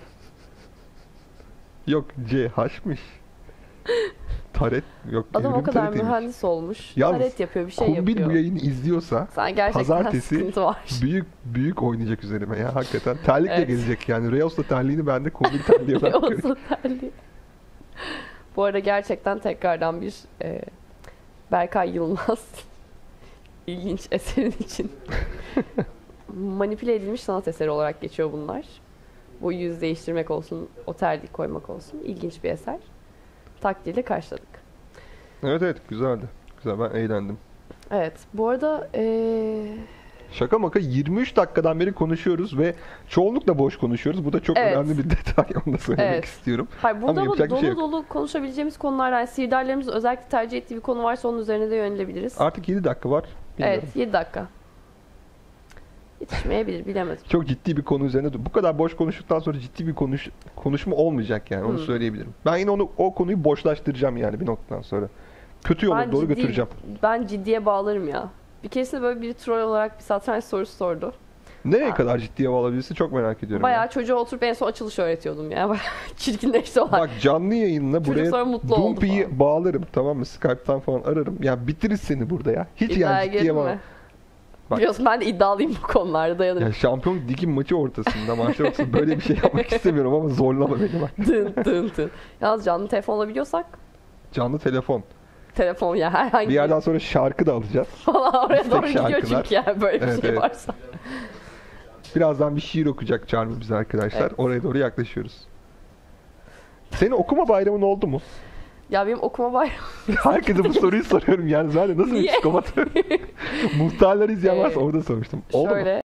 Yok C H'miş. Taret yok. Adam o evrim kadar taretiymiş. mühendis olmuş. Yalnız Taret yapıyor, bir şey Kumbil yapıyor. bu yayını izliyorsa Sen gerçekten pazartesi sıkıntı var. büyük büyük oynayacak üzerime ya hakikaten. Terlikle Evet. gelecek yani. Reos'la terliğini ben de Kumbil terliği olarak görüyorum. Olsun terliği. Bu arada gerçekten tekrardan bir e, Berkay Yılmaz ilginç eserin için manipüle edilmiş sanat eseri olarak geçiyor bunlar. Bu yüz değiştirmek olsun, o terlik koymak olsun. İlginç bir eser. Takdirle karşıladık. Evet evet güzeldi. Güzel ben eğlendim. Evet, bu arada e, Şaka maka yirmi üç dakikadan beri konuşuyoruz ve çoğunlukla boş konuşuyoruz. Bu da çok Evet. önemli bir detay. Onu da söylemek Evet. istiyorum. hayır, burada Ama ama, yapacak bir dolu şey yok. dolu konuşabileceğimiz konular, yani sihirdarlarımız özellikle tercih ettiği bir konu varsa onun üzerine de yönelebiliriz. Artık yedi dakika var. Bilmiyorum. Evet, yedi dakika. Yetişmeyebilir, bilemedim. Çok ciddi bir konu üzerine dur- bu kadar boş konuştuktan sonra ciddi bir konuş konuşma olmayacak yani onu Hmm. söyleyebilirim. Ben yine onu o konuyu boşlaştıracağım yani bir noktadan sonra. Kötü yola Ben doğru ciddi- götüreceğim. Ben ciddiye bağlarım ya. Bir keresinde böyle bir troll olarak bir satranç sorusu sordu. Nereye Ha. kadar ciddiye alabilirsin çok merak ediyorum. Bayağı ya. çocuğa oturup en son açılış öğretiyordum ya. Bayağı çirkinleşti olay. Bak canlı yayınla Çocuk buraya sonra mutlu oldu Dumpi'yi falan. bağlarım tamam mı? Skype'tan falan ararım. Ya bitiririz seni burada ya. Hiç İddiaya yani ciddiye girelim bağlamam. mi? Bak. Biliyorsun ben de iddialıyım bu konularda, dayanırım. Ya şampiyon ligi maçı ortasında, maçlar ortasında böyle bir şey yapmak istemiyorum ama zorlama beni bak. Dın dın dın. Yalnız canlı telefon alabiliyorsak Canlı telefon. telefon ya herhangi Bir yerden sonra şarkı da alacağız. falan oraya istek doğru gidiyor şarkılar. çünkü yani böyle bir Evet, şey evet. varsa. Birazdan bir şiir okuyacak Charmi bize arkadaşlar. Evet. Oraya doğru yaklaşıyoruz. Senin okuma bayramın oldu mu? Ya benim okuma bayramı Herkese bu soruyu soruyorum yani zaten nasıl bir Niye? psikopat? Muhtarları izleyen varsa Ee, orada sormuştum. Oldu mu? şöyle.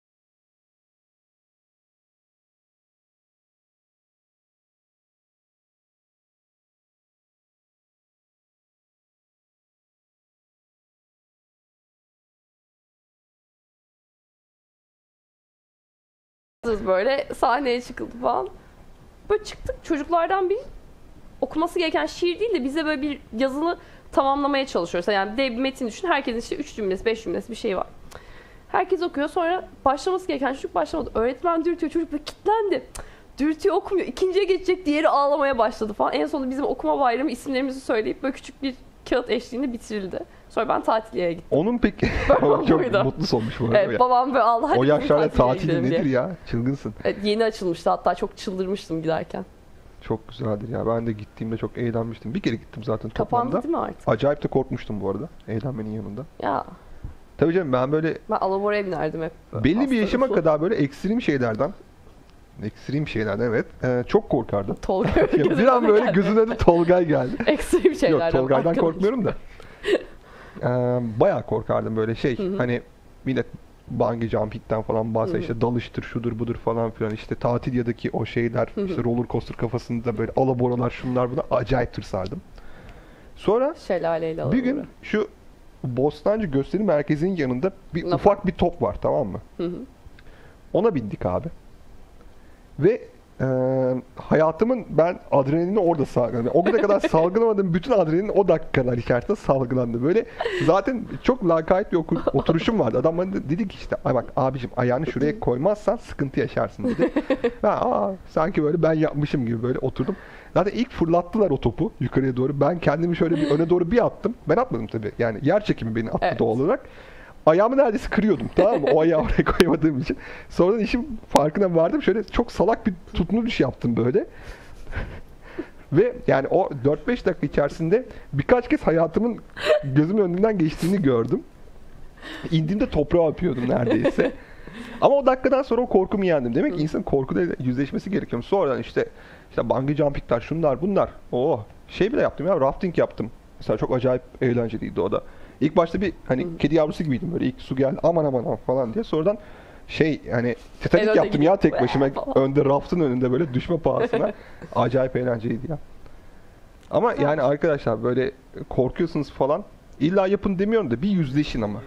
Böyle sahneye çıkıldı falan. Böyle çıktık, çocuklardan bir okuması gereken şiir değil de bize böyle bir yazını tamamlamaya çalışıyoruz. Yani dev bir metin düşün. Herkesin işte üç cümlesi, beş cümlesi bir şey var. Herkes okuyor. Sonra başlaması gereken çocuk başlamadı. Öğretmen dürtüyor. Çocuk böyle kilitlendi. Cık, dürtüyor, okumuyor. İkinciye geçecek, diğeri ağlamaya başladı falan. En sonunda bizim okuma bayramı isimlerimizi söyleyip böyle küçük bir kağıt eşliğinde bitirildi. Sonra ben tatiliye gittim. Onun peki Babam çok buydu. mutlu olmuş bu arada. Evet, ya. babam böyle Allah hadi O bizim yaşlarda tatile tatil gidelim nedir diye. ya? Çılgınsın. Evet, yeni açılmıştı, hatta çok çıldırmıştım giderken. Çok güzeldir ya. Ben de gittiğimde çok eğlenmiştim. Bir kere gittim zaten Kapandı toplamda. değil mi artık? Acayip de korkmuştum bu arada. Eğlenmenin yanında. Ya Tabii canım ben böyle ben alaboraya binerdim hep. belli bir yaşıma Hastalıklı. kadar böyle ekstrem şeylerden ekstrem şeylerden evet e, çok korkardım. Tolga Ya gözüme bir an böyle geldi. gözüne de Tolgay geldi. Ekstrem şeylerden. Yok Tolgay'dan arkadaş. korkmuyorum da. E, bayağı korkardım böyle şey. Hı hı. Hani millet bungee jumping'den falan bahsediyor. Hı hı. İşte dalıştır şudur budur falan filan. İşte Tatilya'daki o şeyler Hı hı. işte roller coaster kafasında böyle alaboralar şunlar buna acayip tırsardım. Sonra Şelaleyle bir gün alabora. şu Bostancı Gösteri Merkezi'nin yanında bir Laf- ufak bir top var tamam mı? Hı hı. Ona bindik abi. Ve e, hayatımın ben adrenalini orada salgıladım. O güne kadar salgılamadığım bütün adrenalin o dakikalar içerisinde salgılandı. Böyle zaten çok lakayt bir oku- oturuşum vardı. Adam bana de- dedi ki işte ay bak abicim ayağını şuraya koymazsan sıkıntı yaşarsın dedi. Ben aa, sanki böyle ben yapmışım gibi böyle oturdum. Zaten ilk fırlattılar o topu yukarıya doğru. Ben kendimi şöyle bir öne doğru bir attım. Ben atmadım tabii. Yani yer çekimi beni attı Evet. doğal olarak. Ayağımı neredeyse kırıyordum tamam mı? O ayağı oraya koyamadığım için. Sonradan işin farkına vardım. Şöyle çok salak bir tutunuş yaptım böyle. Ve yani o dört beş dakika içerisinde birkaç kez hayatımın gözümün önünden geçtiğini gördüm. İndiğimde toprağa öpüyordum neredeyse. Ama o dakikadan sonra o korkumu yendim. Demek ki insan korkuyla yüzleşmesi gerekiyor. Sonradan işte işte bungee jumping'ler, şunlar bunlar. Oo, şey bile yaptım ya, rafting yaptım. Mesela çok acayip eğlenceliydi o da. İlk başta bir hani Hı. kedi yavrusu gibiydim böyle, ilk su geldi aman aman aman falan diye. Sonradan şey hani Titanic En önde yaptım ya gidiyor. tek başıma önde, raftın önünde böyle düşme pahasına. Acayip eğlenceliydi ya. Ama Güzel. yani arkadaşlar böyle korkuyorsunuz falan, illa yapın demiyorum da bir yüzleşin ama.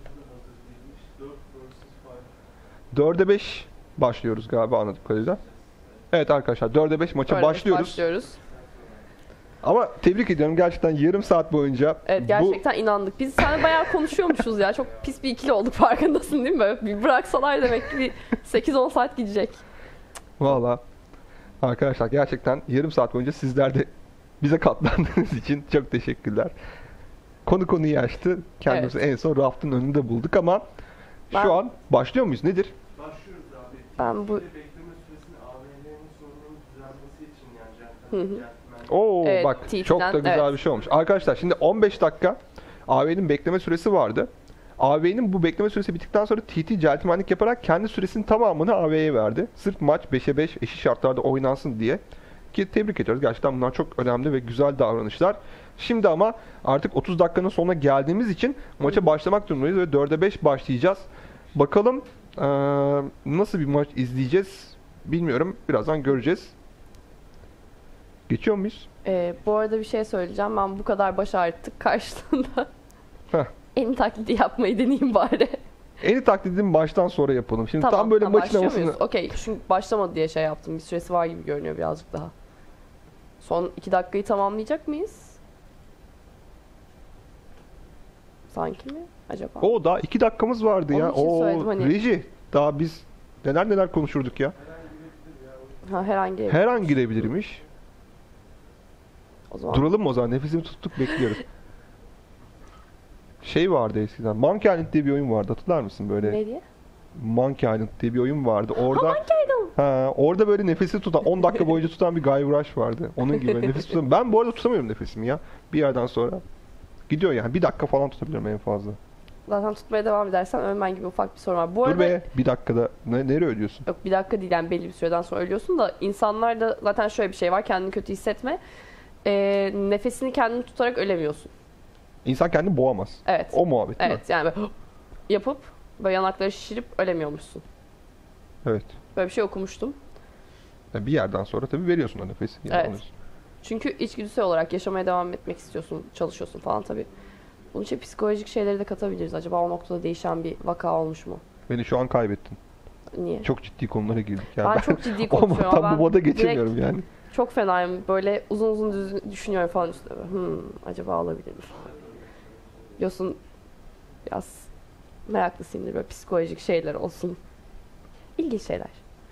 dörde beş başlıyoruz galiba anladığım kadarıyla. Evet arkadaşlar, dörde beş maça Böyle başlıyoruz. başlıyoruz. Ama tebrik ediyorum, gerçekten yarım saat boyunca Evet, gerçekten inandık. Biz seninle bayağı konuşuyormuşuz ya. Çok pis bir ikili olduk, farkındasın değil mi? Böyle bir bıraksalar demek ki bir sekiz on saat gidecek. bu valla arkadaşlar gerçekten yarım saat boyunca sizler de bize katlandığınız için çok teşekkürler. Konu konuyu açtı. Kendimizi en son raftın önünde bulduk ama Ben- şu an başlıyor muyuz? Nedir? Başlıyoruz abi. Ben bu- Bir de bekleme süresini A V M'nin sorununun düzelmesi için yani Hı gentleman, hı. gentleman. Oo Evet, bak T T'den, çok da güzel evet. bir şey olmuş. Arkadaşlar şimdi on beş dakika A V'nin bekleme süresi vardı. A V'nin bu bekleme süresi bittikten sonra T T centilmenlik yaparak kendi süresinin tamamını A V'ye verdi. Sırf maç beşe beş eşit şartlarda oynansın diye. Ki tebrik ediyoruz. Gerçekten bunlar çok önemli ve güzel davranışlar. Şimdi ama artık otuz dakikanın sonuna geldiğimiz için maça başlamak durumundayız ve dörde beş başlayacağız. Bakalım eee, nasıl bir maç izleyeceğiz bilmiyorum. Birazdan göreceğiz. Geçiyor muyuz? Ee, bu arada bir şey söyleyeceğim. Ben bu kadar baş ağrıttık karşılığında. Heh. En taklidi yapmayı deneyeyim bari. En taklidini baştan sonra yapalım. Şimdi Tamam, tam böyle tamam, maçın başlıyor havasını... muyuz? Okey, çünkü başlamadı diye şey yaptım. Bir süresi var gibi görünüyor birazcık daha. Son iki dakikayı tamamlayacak mıyız? Sanki mi? Acaba? O daha iki dakikamız vardı ya. Onun için O söyledim hani. reji. Daha biz neler neler konuşurduk ya. Ha, herhangi Her an girebilirmiş. o zaman. Duralım mı o zaman? Nefesimi tuttuk bekliyoruz. Şey vardı eskiden. Monkey Island diye bir oyun vardı. Hatırlar mısın böyle? Ne diye? Monkey Island diye bir oyun vardı. Orada Monkey Island. ha, orada böyle nefesi tutan, on dakika boyunca tutan bir Guy Rush vardı. Onun gibi nefes tutan. Ben bu arada tutamıyorum nefesimi ya. Bir yerden sonra gidiyor yani. Bir dakika falan tutabiliyorum en fazla. Zaten tutmaya devam edersen ölmen gibi ufak bir sorun var. Bu Dur arada be, bir dakikada ne, nereye ödüyorsun? yok, bir dakika değil yani, belli bir süreden sonra ölüyorsun da insanlarda zaten şöyle bir şey var, kendini kötü hissetme. Ee, nefesini kendini tutarak ölemiyorsun. İnsan kendini boğamaz. Evet. O muhabbet değil mi? Evet yani böyle yapıp böyle yanakları şişirip ölemiyormuşsun. Evet. Böyle bir şey okumuştum. Yani bir yerden sonra tabii veriyorsun o nefesi. Yani Evet. alıyorsun. Çünkü içgüdüsel olarak yaşamaya devam etmek istiyorsun, çalışıyorsun falan tabii. Bunun için psikolojik şeyleri de katabiliriz. Acaba o noktada değişen bir vaka olmuş mu? Beni şu an kaybettin. Niye? Çok ciddi konulara girdik. Yani ben, ben çok ciddi o konuşuyorum moddan ama bu moda ben geçemiyorum direkt yani. çok fenayım. Böyle uzun uzun düz- düşünüyorum falan üstüne. Böyle, Hmm, acaba olabilir mi falan. Biliyorsun biraz meraklısıyımdır, böyle psikolojik şeyler olsun. İlginç şeyler.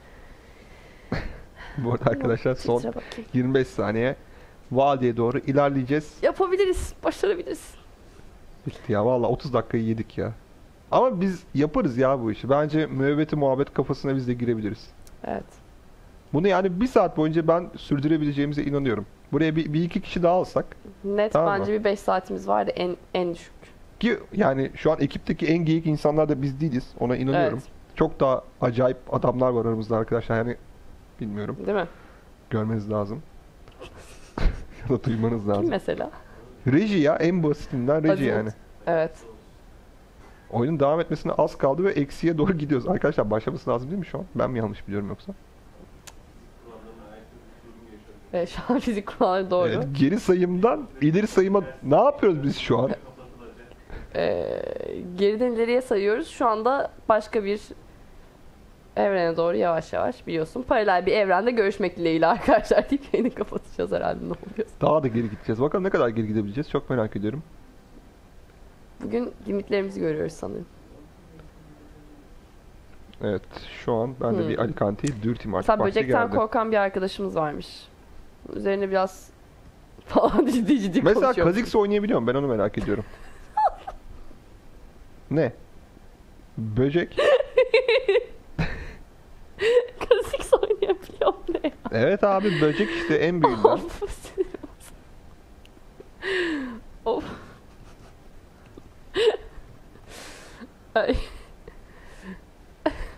Bu arada arkadaşlar son Titre bakayım. yirmi beş saniye vadiye doğru ilerleyeceğiz. Yapabiliriz, başarabiliriz. Bitti ya valla otuz dakikayı yedik ya. Ama biz yaparız ya bu işi. Bence müebbeti muhabbet kafasına biz de girebiliriz. Evet. Bunu yani bir saat boyunca ben sürdürebileceğimize inanıyorum. Buraya bir, bir iki kişi daha alsak Net Tamam bence mı? bir beş saatimiz vardı en en düşük. ki yani şu an ekipteki en geyik insanlar da biz değiliz. Ona inanıyorum. Evet. Çok daha acayip adamlar var aramızda arkadaşlar. Yani bilmiyorum. Değil mi? Görmeniz lazım. Ya da duymanız Kim lazım. mesela? Reji ya, en basitinden reji Azimut. yani. Evet. Oyunun devam etmesine az kaldı ve eksiye doğru gidiyoruz. Arkadaşlar başlaması lazım değil mi şu an? Ben mi yanlış biliyorum yoksa? Ve şu an fizik kuralları doğru. Evet, geri sayımdan ileri sayıma ne yapıyoruz biz şu an? Ee, geriden ileriye sayıyoruz. Şu anda başka bir evrene doğru yavaş yavaş, biliyorsun. Paralel bir evrende görüşmek dileğiyle arkadaşlar deyip yayını kapatacağız herhalde, ne oluyor. Daha da geri gideceğiz. Bakalım ne kadar geri gidebileceğiz. Çok merak ediyorum. Bugün limitlerimizi görüyoruz sanırım. Evet, şu an ben de Hmm. bir Alicante'yi dürteyim artık. Mesela Vakti böcekten geldi. korkan bir arkadaşımız varmış. Üzerine biraz falan ciddi ciddi Mesela konuşuyoruz. Kha'Zix oynayabiliyor mu? Ben onu merak ediyorum. Ne? Böcek? Kha'Zix oynayabiliyor mu ne ya? Evet abi, böcek işte en büyüğünden. Of, sinirim bozuldu. Of. Ay.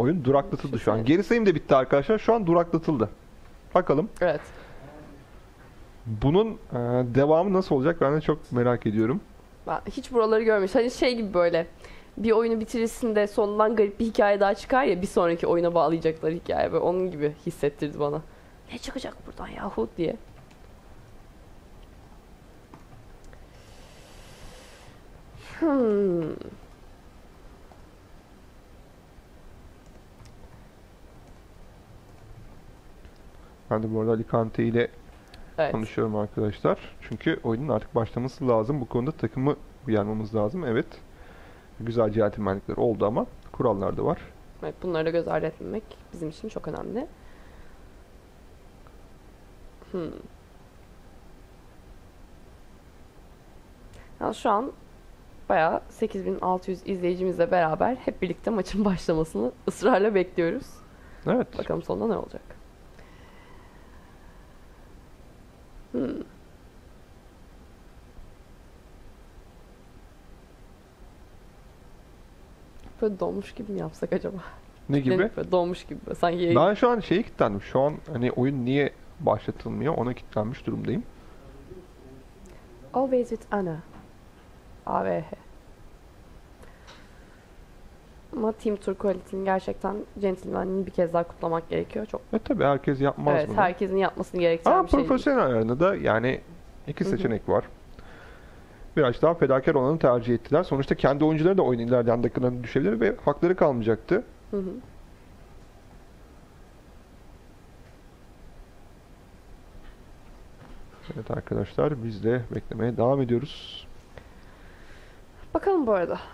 oyun duraklatıldı şu an. Geri sayım da bitti arkadaşlar. Şu an duraklatıldı. Bakalım. Evet. Bunun e, devamı nasıl olacak ben de çok merak ediyorum. Ben hiç buraları görmüş. Hani şey gibi böyle bir oyunu bitirirsin de sonundan garip bir hikaye daha çıkar ya, bir sonraki oyuna bağlayacaklar hikaye. Böyle onun gibi hissettirdi bana. Ne çıkacak buradan yahu diye. Hmm. Ben de bu arada Alicante ile Evet. konuşuyorum arkadaşlar. Çünkü oyunun artık başlaması lazım. Bu konuda takımı uyarmamız lazım. Evet. Güzel centilmenlikler oldu ama kurallar da var. Evet, bunları da göz ardı etmemek bizim için çok önemli. Hmm. Yani şu an bayağı sekiz bin altı yüz izleyicimizle beraber hep birlikte maçın başlamasını ısrarla bekliyoruz. Evet. Bakalım sonunda ne olacak. Hmm. Böyle donmuş gibi mi yapsak acaba? Ne gibi? Böyle donmuş gibi. Böyle. Sanki yayın- Ben şu an şeye kilitlendim. Şu an hani oyun niye başlatılmıyor ona kilitlenmiş durumdayım. Always with Anna. A V H. Ama Team Tour Quality'nin gerçekten centilmenliğini bir kez daha kutlamak gerekiyor. Çok E tabi herkes yapmaz evet, bunu. herkesin yapmasını gerektiren Ama bir şey değil. profesyonel arenada da yani iki Hı hı. seçenek var. Biraz daha fedakar olanı tercih ettiler. Sonuçta kendi oyuncuları da oyunun ilerleyen dakikalarında düşebilir ve hakları kalmayacaktı. Hı hı. Evet arkadaşlar biz de beklemeye devam ediyoruz. Bakalım bu arada.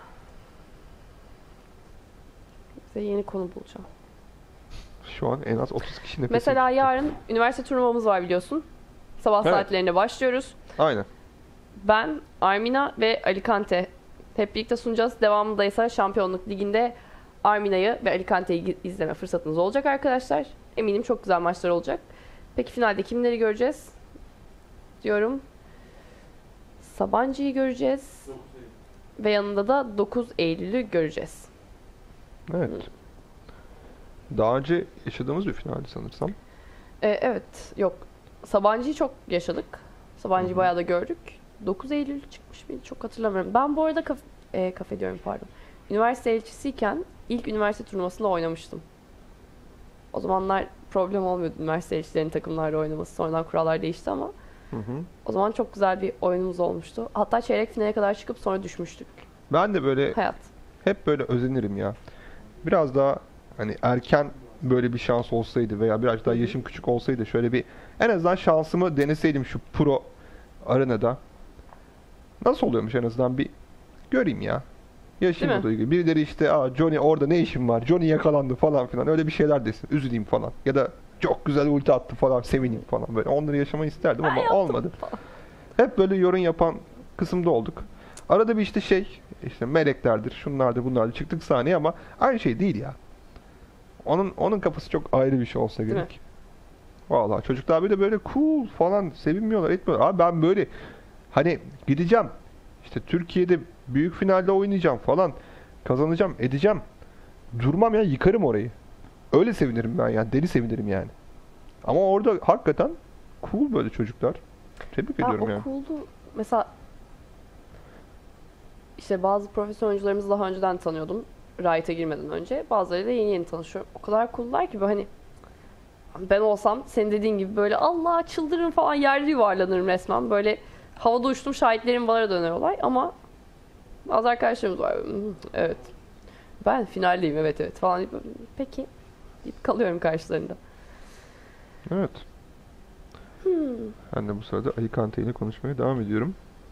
Size yeni konu bulacağım. Şu an en az otuz kişi nefes Mesela alıyor. yarın üniversite turnuvamız var biliyorsun. Sabah Evet. saatlerinde başlıyoruz. Aynen. Ben, Armina ve Alicante hep birlikte sunacağız. Devamında ise Şampiyonluk Ligi'nde Armina'yı ve Alicante'yi izleme fırsatınız olacak arkadaşlar. Eminim çok güzel maçlar olacak. Peki finalde kimleri göreceğiz? Diyorum. Sabancı'yı göreceğiz. Ve yanında da dokuz Eylül'ü göreceğiz. Evet. Daha önce yaşadığımız bir finaldi sanırsam. Ee, evet, yok. Sabancı'yı çok yaşadık. Sabancı'yı Hı hı. bayağı da gördük. dokuz Eylül çıkmış mıydı? Çok hatırlamıyorum. Ben bu arada kaf e, kafe diyorum pardon. Üniversite elçisiyken ilk üniversite turnuvasında oynamıştım. O zamanlar problem olmuyordu üniversite elçilerinin takımlarda oynaması. Sonradan kurallar değişti ama Hı hı. o zaman çok güzel bir oyunumuz olmuştu. Hatta çeyrek finale kadar çıkıp sonra düşmüştük. Ben de böyle Hayat. hep böyle özenirim ya. Biraz daha hani erken böyle bir şans olsaydı veya biraz daha yaşım küçük olsaydı şöyle bir en azından şansımı deneseydim şu pro arenada. Nasıl oluyormuş en azından bir göreyim ya. Yaşayayım Değil o duyguyu. Birileri işte aa Johnny orada ne işin var? Johnny yakalandı falan filan. Öyle bir şeyler desin. Üzüleyim falan. Ya da çok güzel ulti attı falan. Sevineyim falan. Böyle onları yaşamayı isterdim Ben ama yaptım olmadı. falan. Hep böyle yorum yapan kısımda olduk. Arada bir işte şey, işte meleklerdir, şunlardır, bunlardır çıktık sahneye ama aynı şey değil ya. Onun onun kafası çok ayrı bir şey olsa Değil gerek. Vallahi çocuklar bir de böyle cool falan sevinmiyorlar, etmiyorlar. Abi ben böyle hani gideceğim. İşte Türkiye'de büyük finalde oynayacağım falan. Kazanacağım, edeceğim. Durmam ya, yıkarım orayı. Öyle sevinirim ben yani. Deli sevinirim yani. Ama orada hakikaten cool böyle çocuklar. Tebrik Ben ediyorum o yani. cool'du. Mesela işte bazı profesyonel oyuncularımızı daha önceden tanıyordum. Riot'a girmeden önce. Bazılarıyla yeni yeni tanışıyorum. O kadar cool'lar ki böyle hani ben olsam senin dediğin gibi böyle Allah çıldırırım falan yerde yuvarlanırım resmen. Böyle havada uçtum şahitlerim bana döner olay ama bazı arkadaşlarımız var. "Hmm, evet. Ben finaldeyim evet evet falan. deyip, Peki. deyip kalıyorum karşılarında. Evet. Hmm. Ben de bu sırada Alicante ile konuşmaya devam ediyorum.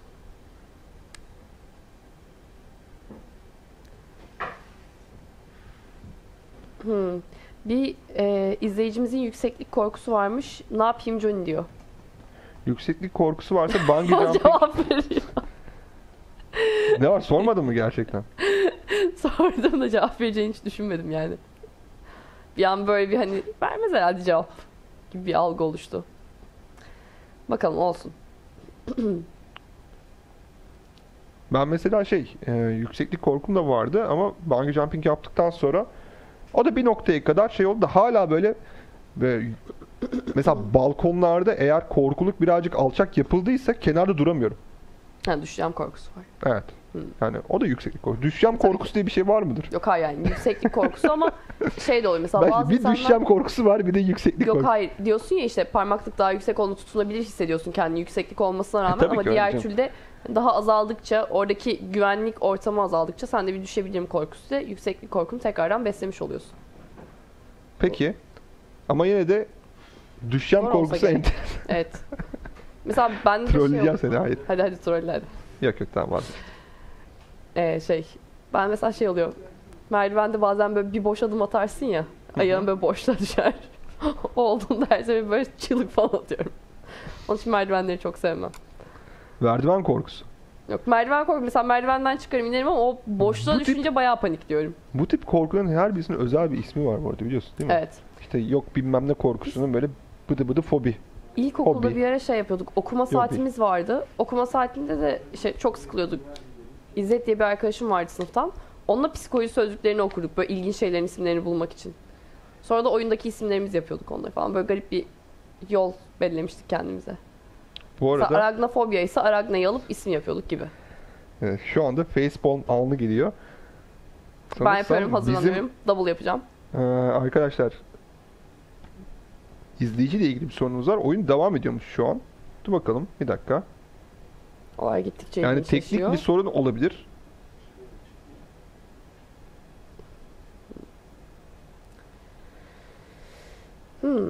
Hmm. Bir e, izleyicimizin yükseklik korkusu varmış. Ne yapayım Johnny diyor. Yükseklik korkusu varsa bungee jumping... Cevap veriyor. Ne var, sormadın mı gerçekten? Sordum da cevap vereceğini hiç düşünmedim yani. Bir an böyle bir hani vermez herhalde cevap gibi bir algı oluştu. Bakalım olsun. Ben mesela şey, e, yükseklik korkum da vardı ama bungee jumping yaptıktan sonra O da bir noktaya kadar şey oldu da hala böyle, böyle mesela balkonlarda eğer korkuluk birazcık alçak yapıldıysa kenarda duramıyorum. Ha, düşeceğim korkusu var. Evet. Hı. Yani o da yükseklik korkusu. Düşeceğim Tabii korkusu ki. diye bir şey var mıdır? Yok hayır, yani yükseklik korkusu ama şey de oluyor mesela Belki bazı bir insanlar... düşeceğim korkusu var, bir de yükseklik Yok korkusu. hayır diyorsun ya, işte parmaklık daha yüksek olduğunu tutunabilir hissediyorsun kendini yükseklik olmasına rağmen, tabii ama ki öyle diğer canım. türlü daha azaldıkça, oradaki güvenlik ortamı azaldıkça sen de bir düşebilirim korkusu da yükseklik korkunu tekrardan beslemiş oluyorsun. Peki. Ama yine de düşeceğim Zor olsa korkusu gerek. enteresan. Evet. Mesela ben de şey Trolleyeceğim oldu. seni, hayır. Hadi hadi troll hadi. Yok yok, tamam, vazgeç. Ee, şey ben mesela şey oluyor. Merdivende bazen böyle bir boş adım atarsın ya. Ayağın böyle boşluğa düşer. O olduğunda her sefer böyle çığlık falan atıyorum. Onun için merdivenleri çok sevmem. Merdiven korkusu. Yok, merdiven korku. Mesela merdivenden çıkarım inerim ama o boşluğa Bu tip- düşünce bayağı panikliyorum. Bu tip korkuların her birisinin özel bir ismi var bu arada, biliyorsun değil mi? Evet. İşte yok bilmem ne korkusunun böyle bıdı bıdı fobi. İlkokulda Hobi. bir ara şey yapıyorduk. Okuma saatimiz vardı. Okuma saatinde de şey, çok sıkılıyorduk. İzzet diye bir arkadaşım vardı sınıftan. Onunla psikoloji sözlüklerini okurduk. Böyle ilginç şeylerin isimlerini bulmak için. Sonra da oyundaki isimlerimizi yapıyorduk onları falan. Böyle garip bir yol belirlemiştik kendimize. Bu Mesela arada aragnofobya ise aragnayı alıp isim yapıyorduk gibi. evet, şu anda facepalm anı geliyor. Ben Sanırsam yapıyorum, hazırlanıyorum. Double yapacağım. Bizim, e, arkadaşlar, izleyiciyle ilgili bir sorunumuz var. Oyun devam ediyormuş şu an. Dur bakalım bir dakika. Olay gittikçe Yani teknik ilginçleşiyor. bir sorun olabilir. Hmm.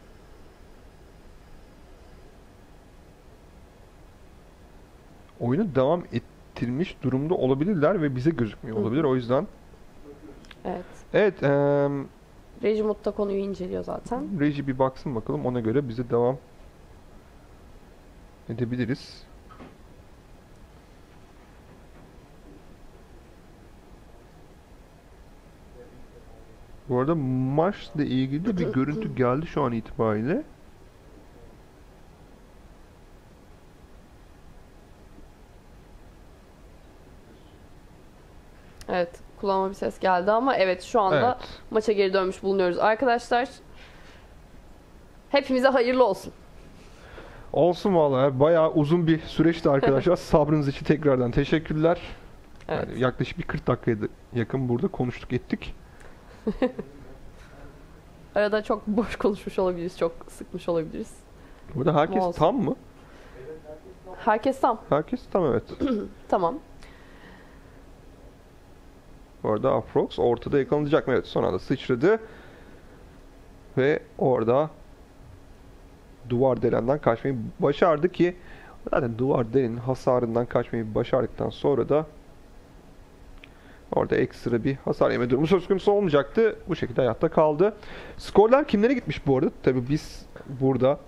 Oyunu devam ettirmiş durumda olabilirler ve bize gözükmüyor Hı. olabilir. O yüzden. Evet. Evet, e, Regimut da konuyu inceliyor zaten. reji bir baksın bakalım, ona göre bize devam edebiliriz. Bu arada Mars'la ilgili de bir görüntü geldi şu an itibariyle. Evet, kulağıma bir ses geldi ama evet, şu anda Evet. maça geri dönmüş bulunuyoruz. Arkadaşlar, hepimize hayırlı olsun. Olsun vallahi. Bayağı uzun bir süreçti arkadaşlar. Sabrınız için tekrardan teşekkürler. Evet. Yani yaklaşık bir kırk dakikaya yakın burada konuştuk ettik. Arada çok boş konuşmuş olabiliriz, çok sıkmış olabiliriz. Burada herkes Olsun. tam mı? Herkes tam. Herkes tam, evet. Tamam. Bu arada Afrox ortada yakalanacak mı? Evet, son anda sıçradı. Ve orada duvar delenden kaçmayı başardı ki zaten duvar delenin hasarından kaçmayı başardıktan sonra da orada ekstra bir hasar yeme durumu söz konusu olmayacaktı. Bu şekilde hayatta kaldı. Skorlar kimlere gitmiş bu arada? Tabii biz burada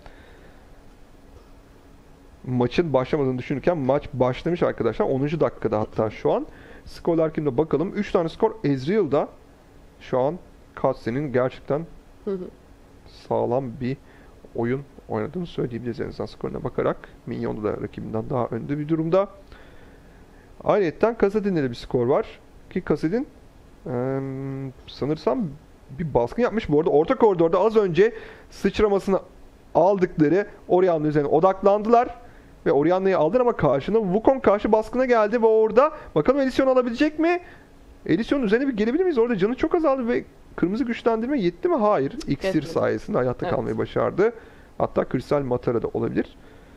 maçın başlamadığını düşünürken maç başlamış arkadaşlar. onuncu dakikada hatta şu an. Skorlar kimde bakalım. üç tane skor Ezreal'da. Şu an Katsi'nin gerçekten Hı hı. sağlam bir oyun oynadığını söyleyebiliriz en azından skoruna bakarak. Minyon'da da rakibinden daha önde bir durumda. Ayrıca Kassadin'de de bir skor var. Ki Kassadin eee, sanırsam bir baskın yapmış. Bu arada orta koridorda az önce sıçramasını aldıkları Orianna üzerine odaklandılar. Ve Orianna'yı aldılar ama karşına Wukong karşı baskına geldi ve orada bakalım Elysion alabilecek mi? Elysion'un üzerine bir gelebilir miyiz? Orada canı çok azaldı ve kırmızı güçlendirme yetti mi? Hayır. İksir Yetmedi. sayesinde hayatta Evet. kalmayı başardı. Hatta Kristal Matara da olabilir.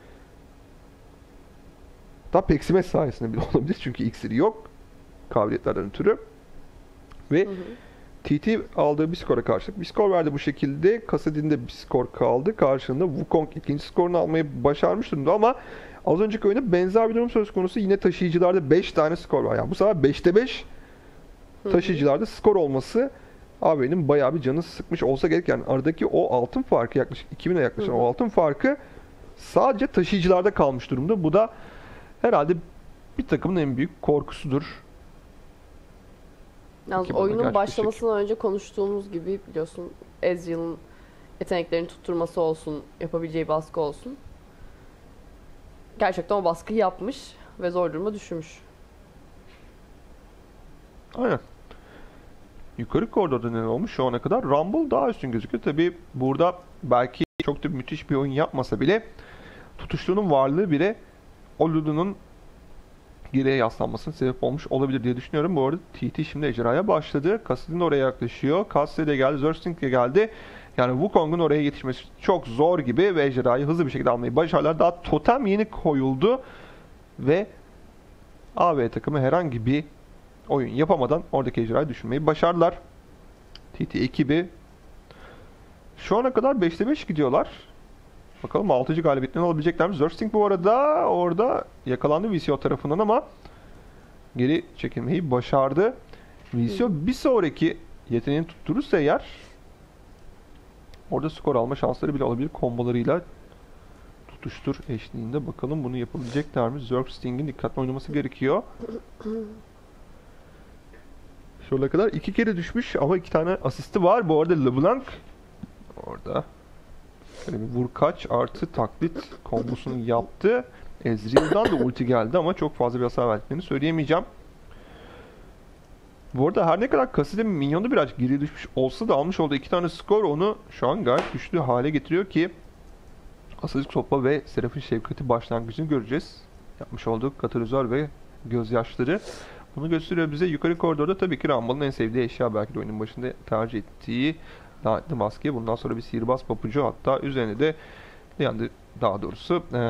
Hatta Peksimet sayesinde bile olabilir. Çünkü iksiri yok. Kabiliyetlerden ötürü. Ve Hı hı. T T aldığı bir skora karşılık bir skor verdi bu şekilde. Kassadin'de bir skor kaldı. Karşılığında Wukong ikinci skorunu almayı başarmış durumda ama az önceki oyunda benzer bir durum söz konusu. Yine taşıyıcılarda beş tane skor var. Yani bu sefer beşte beş Hı hı. taşıyıcılarda skor olması ağabeyinin bayağı bir canı sıkmış olsa gerek. Yani aradaki o altın farkı, yaklaşık iki bine yaklaşan Hı hı. o altın farkı sadece taşıyıcılarda kalmış durumda. Bu da herhalde bir takımın en büyük korkusudur. Yalnız Ki bana oyunun gerçekleşecek. başlamasından önce konuştuğumuz gibi biliyorsun, Ezreal'ın yeteneklerini tutturması olsun, yapabileceği baskı olsun. Gerçekten o baskıyı yapmış ve zor duruma düşürmüş. Aynen. yukarı koridorda neler olmuş şu ana kadar? Rumble daha üstün gözüküyor. Tabi burada belki çok da müthiş bir oyun yapmasa bile tutuştuğunun varlığı bile o Lulu'nun geriye yaslanmasına sebep olmuş olabilir diye düşünüyorum. Bu arada T T şimdi ejderhaya başladı. Kassadin oraya yaklaşıyor. Kassadin de geldi. Zergsting de geldi. Yani Wukong'un oraya yetişmesi çok zor gibi ve ejderhayı hızlı bir şekilde almayı başardılar. Daha totem yeni koyuldu ve A V takımı herhangi bir oyun yapamadan oradaki ejderhayı düşürmeyi başardılar. T T ekibi şu ana kadar beşte beş gidiyorlar. Bakalım altıncı galibiyetlerini alabilecekler mi? Zergsting bu arada orada yakalandı V C O tarafından ama geri çekilmeyi başardı. V C O bir sonraki yeteneğini tutturursa eğer orada skor alma şansları bile olabilir kombolarıyla. Tutuştur eşliğinde. Bakalım bunu yapabilecekler mi? Zergsting'in dikkatli oynaması gerekiyor. Şu ana kadar iki kere düşmüş ama iki tane asisti var. Bu arada LeBlanc orada böyle bir vur kaç artı taklit kombosunu yaptı. Ezreal'dan da ulti geldi ama çok fazla bir hasar verdiklerini söyleyemeyeceğim. Bu arada her ne kadar Kassadin minyonu birazcık geriye düşmüş olsa da almış olduğu iki tane skor onu şu an gayet güçlü hale getiriyor ki Asılık Sopa ve Seraph'in Şefkati başlangıcını göreceğiz. Yapmış olduğu katalizör ve gözyaşları bunu gösteriyor bize. Yukarı koridorda tabii ki Rumble'ın en sevdiği eşya, belki de oyunun başında tercih ettiği lanetli maske. Bundan sonra bir sihirbaz papucu, hatta üzerine de yani daha doğrusu e,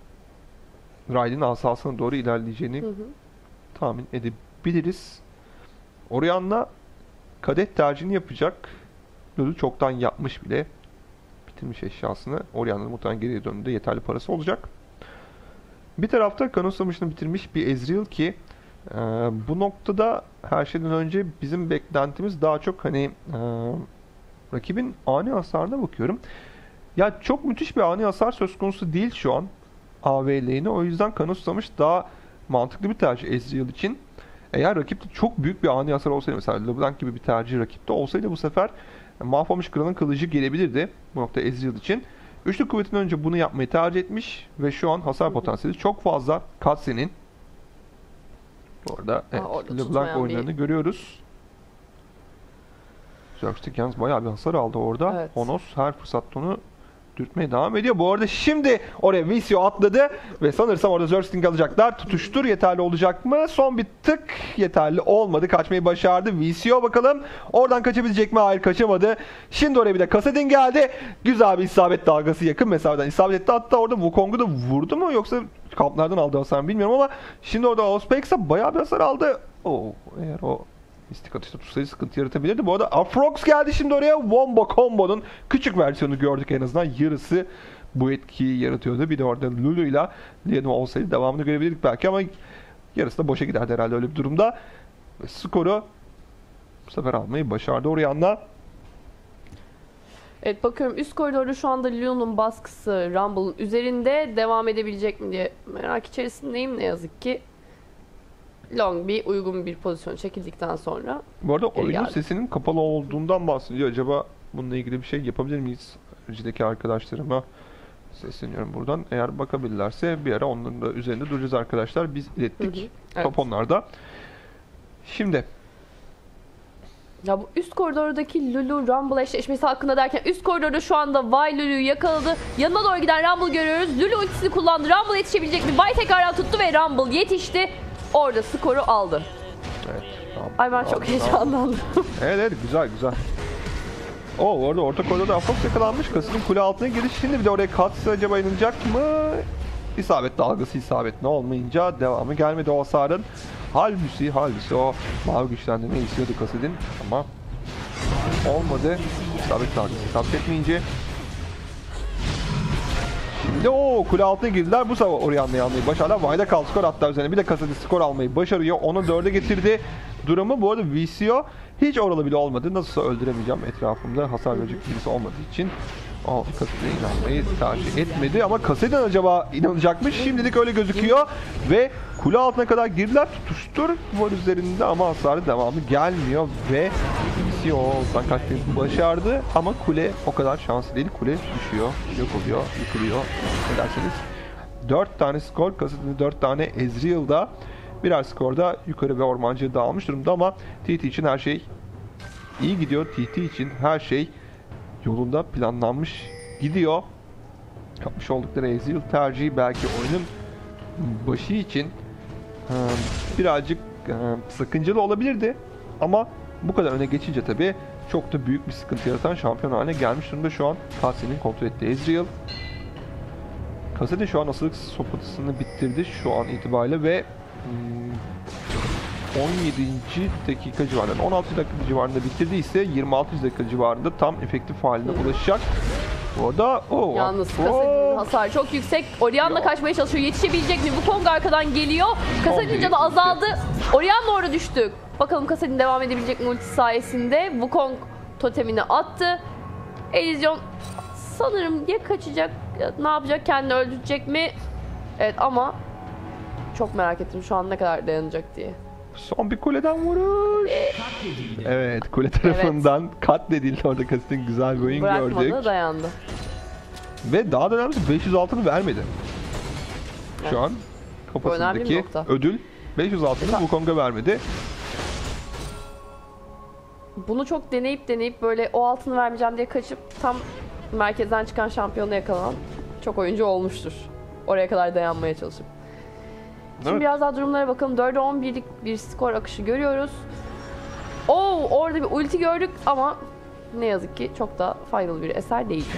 Raid'in asasına doğru ilerleyeceğini hı hı. tahmin edebiliriz. Orianna kadet tercihini yapacak. Lulu çoktan yapmış bile. Bitirmiş eşyasını. Orianna'nın muhtemelen geriye döndüğünde yeterli parası olacak. Bir tarafta kanun savaşını bitirmiş bir Ezreal ki e, bu noktada her şeyden önce bizim beklentimiz daha çok hani e, rakibin ani hasarına bakıyorum. Ya çok müthiş bir ani hasar söz konusu değil şu an A V lane'i. O yüzden kanun savaş daha mantıklı bir tercih Ezreal için. Eğer rakipte çok büyük bir ani hasar olsaydı, mesela LeBlanc gibi bir tercih rakipte olsaydı, bu sefer mahvolmuş kralın kılıcı gelebilirdi bu nokta Ezreal için. Üçlü kuvvetinden önce bunu yapmayı tercih etmiş ve şu an hasar potansiyeli çok fazla. Katse'nin bu arada evet, Aa, LeBlanc oyunlarını bir... görüyoruz. Zergsting yalnız bayağı bir hasar aldı orada. Evet. Honos her fırsatta onu dürtmeye devam ediyor. Bu arada şimdi oraya V C O atladı ve sanırsam orada Zergsting alacaklar. Tutuştur yeterli olacak mı? Son bir tık yeterli olmadı. Kaçmayı başardı. V C O bakalım. Oradan kaçabilecek mi? Hayır, kaçamadı. Şimdi oraya bir de Kassadin geldi. Güzel bir isabet dalgası, yakın mesafeden isabet etti. Hatta orada Wukong'u da vurdu mu yoksa kamplardan aldığı hasar bilmiyorum ama şimdi orada Ospex'a bayağı bir hasar aldı. Oo, eğer o mistik atışta tutsaydı sıkıntı yaratabilirdi. Bu arada Aatrox geldi şimdi oraya. Wombo Combo'nun küçük versiyonu gördük en azından. Yarısı bu etkiyi yaratıyordu. Bir de orada Lulu'yla Leon olsaydı devamını görebilirdik belki ama yarısı da boşa giderdi herhalde öyle bir durumda. Ve skoru bu sefer almayı başardı Orianna. Evet, bakıyorum üst koridorda şu anda Leon'un baskısı Rumble'ın üzerinde devam edebilecek mi diye merak içerisindeyim. Ne yazık ki Long bir uygun bir pozisyon çekildikten sonra. Bu arada oyunun sesinin kapalı olduğundan bahsediyor. Acaba bununla ilgili bir şey yapabilir miyiz? Öncedeki arkadaşlarıma sesleniyorum buradan. Eğer bakabilirlerse bir ara onların da üzerinde duracağız arkadaşlar. Biz ilettik. Hı hı. Evet. Top onlarda. Şimdi ya bu üst koridordaki Lulu Rumble eşleşmesi hakkında derken üst koridorda şu anda Vay Lulu'yu yakaladı. Yanına doğru giden Rumble görüyoruz. Lulu ultisini kullandı. Rumble yetişebilecek mi? Vay tekrardan tuttu ve Rumble yetişti. Orada skoru aldı. Evet. Tamam, Ay ben tamam, çok heyecanlandım. Evet evet, güzel güzel. Oo, orada orta koridorda Aatrox yakalanmış. Kassadin kule altına giriş. Şimdi bir de oraya Katsa acaba inecek mı? İsabet dalgası isabet ne olmayınca devamı gelmedi o hasarın. Halbuki halbuki o mavi güçlendirme istiyordu Kassadin ama olmadı. İsabet dalgası katletmeyince. Şimdi o kule altına girdiler. Bu sefer Orianna'yı almayı başardılar. Vayda kaldı skor, hatta üzerine bir de Kassadin skor almayı başarıyor. Onu dörde getirdi. Durumu bu arada V C O hiç oralı bile olmadı. Nasılsa öldüremeyeceğim, etrafımda hasar verecek birisi olmadığı için o Kassadin'e inanmayı tercih etmedi. Ama Kassadin acaba inanacakmış. Şimdilik öyle gözüküyor. Ve kule altına kadar girdiler. Tutuştur var üzerinde ama hasarı devamı gelmiyor. Ve V C O olsan kaçmayı başardı. Ama kule o kadar şanslı değil. Kule düşüyor, yok oluyor, yıkılıyor. Ne derseniz. dört tane skor. Kassadin'de dört tane Ezreal'da. Birer skorda yukarı ve ormancıya dağılmış durumda ama T T için her şey iyi gidiyor. T T için her şey yolunda, planlanmış gidiyor. Yapmış oldukları Ezreal tercihi belki oyunun başı için e, birazcık e, sakıncalı olabilirdi. Ama bu kadar öne geçince tabii çok da büyük bir sıkıntı yaratan şampiyon haline gelmiş durumda şu an. Kase'nin kontrol ettiği Ezreal. Kase de şu an asılık sopasını bitirdi şu an itibariyle ve hmm, on yedinci dakika civarında, on altı dakika civarında bitirdiyse yirmi altı dakika civarında tam efektif haline ulaşacak. Orada o Yalnız Kasadin'in hasarı çok yüksek. Orianna kaçmaya çalışıyor. Yetişebilecek mi? Wukong arkadan geliyor. Kasadin'in canı azaldı. Orianna orada düştü. Bakalım Kasadin devam edebilecek mi ultisi sayesinde? Wukong totemini attı. Elysion sanırım ya kaçacak, ya ne yapacak? Kendini öldürecek mi? Evet ama çok merak ettim şu an ne kadar dayanacak diye. Son bir kuleden vuruş. Evet, kule tarafından evet. katledildi. Orada Kasadin güzel bir oyun gördük. Bırakmadı, dayandı. Ve daha da önemlisi beş yüz altını vermedi. Şu evet. an kafasındaki ödül beş yüz altını Wukong'a vermedi. Bunu çok deneyip deneyip böyle o altını vermeyeceğim diye kaçıp tam merkezden çıkan şampiyonu yakalanan çok oyuncu olmuştur. Oraya kadar dayanmaya çalışıp. Şimdi evet. biraz daha durumlara bakalım. dörde on birlik bir skor akışı görüyoruz. Oo, orada bir ulti gördük ama ne yazık ki çok da faydalı bir eser değildi.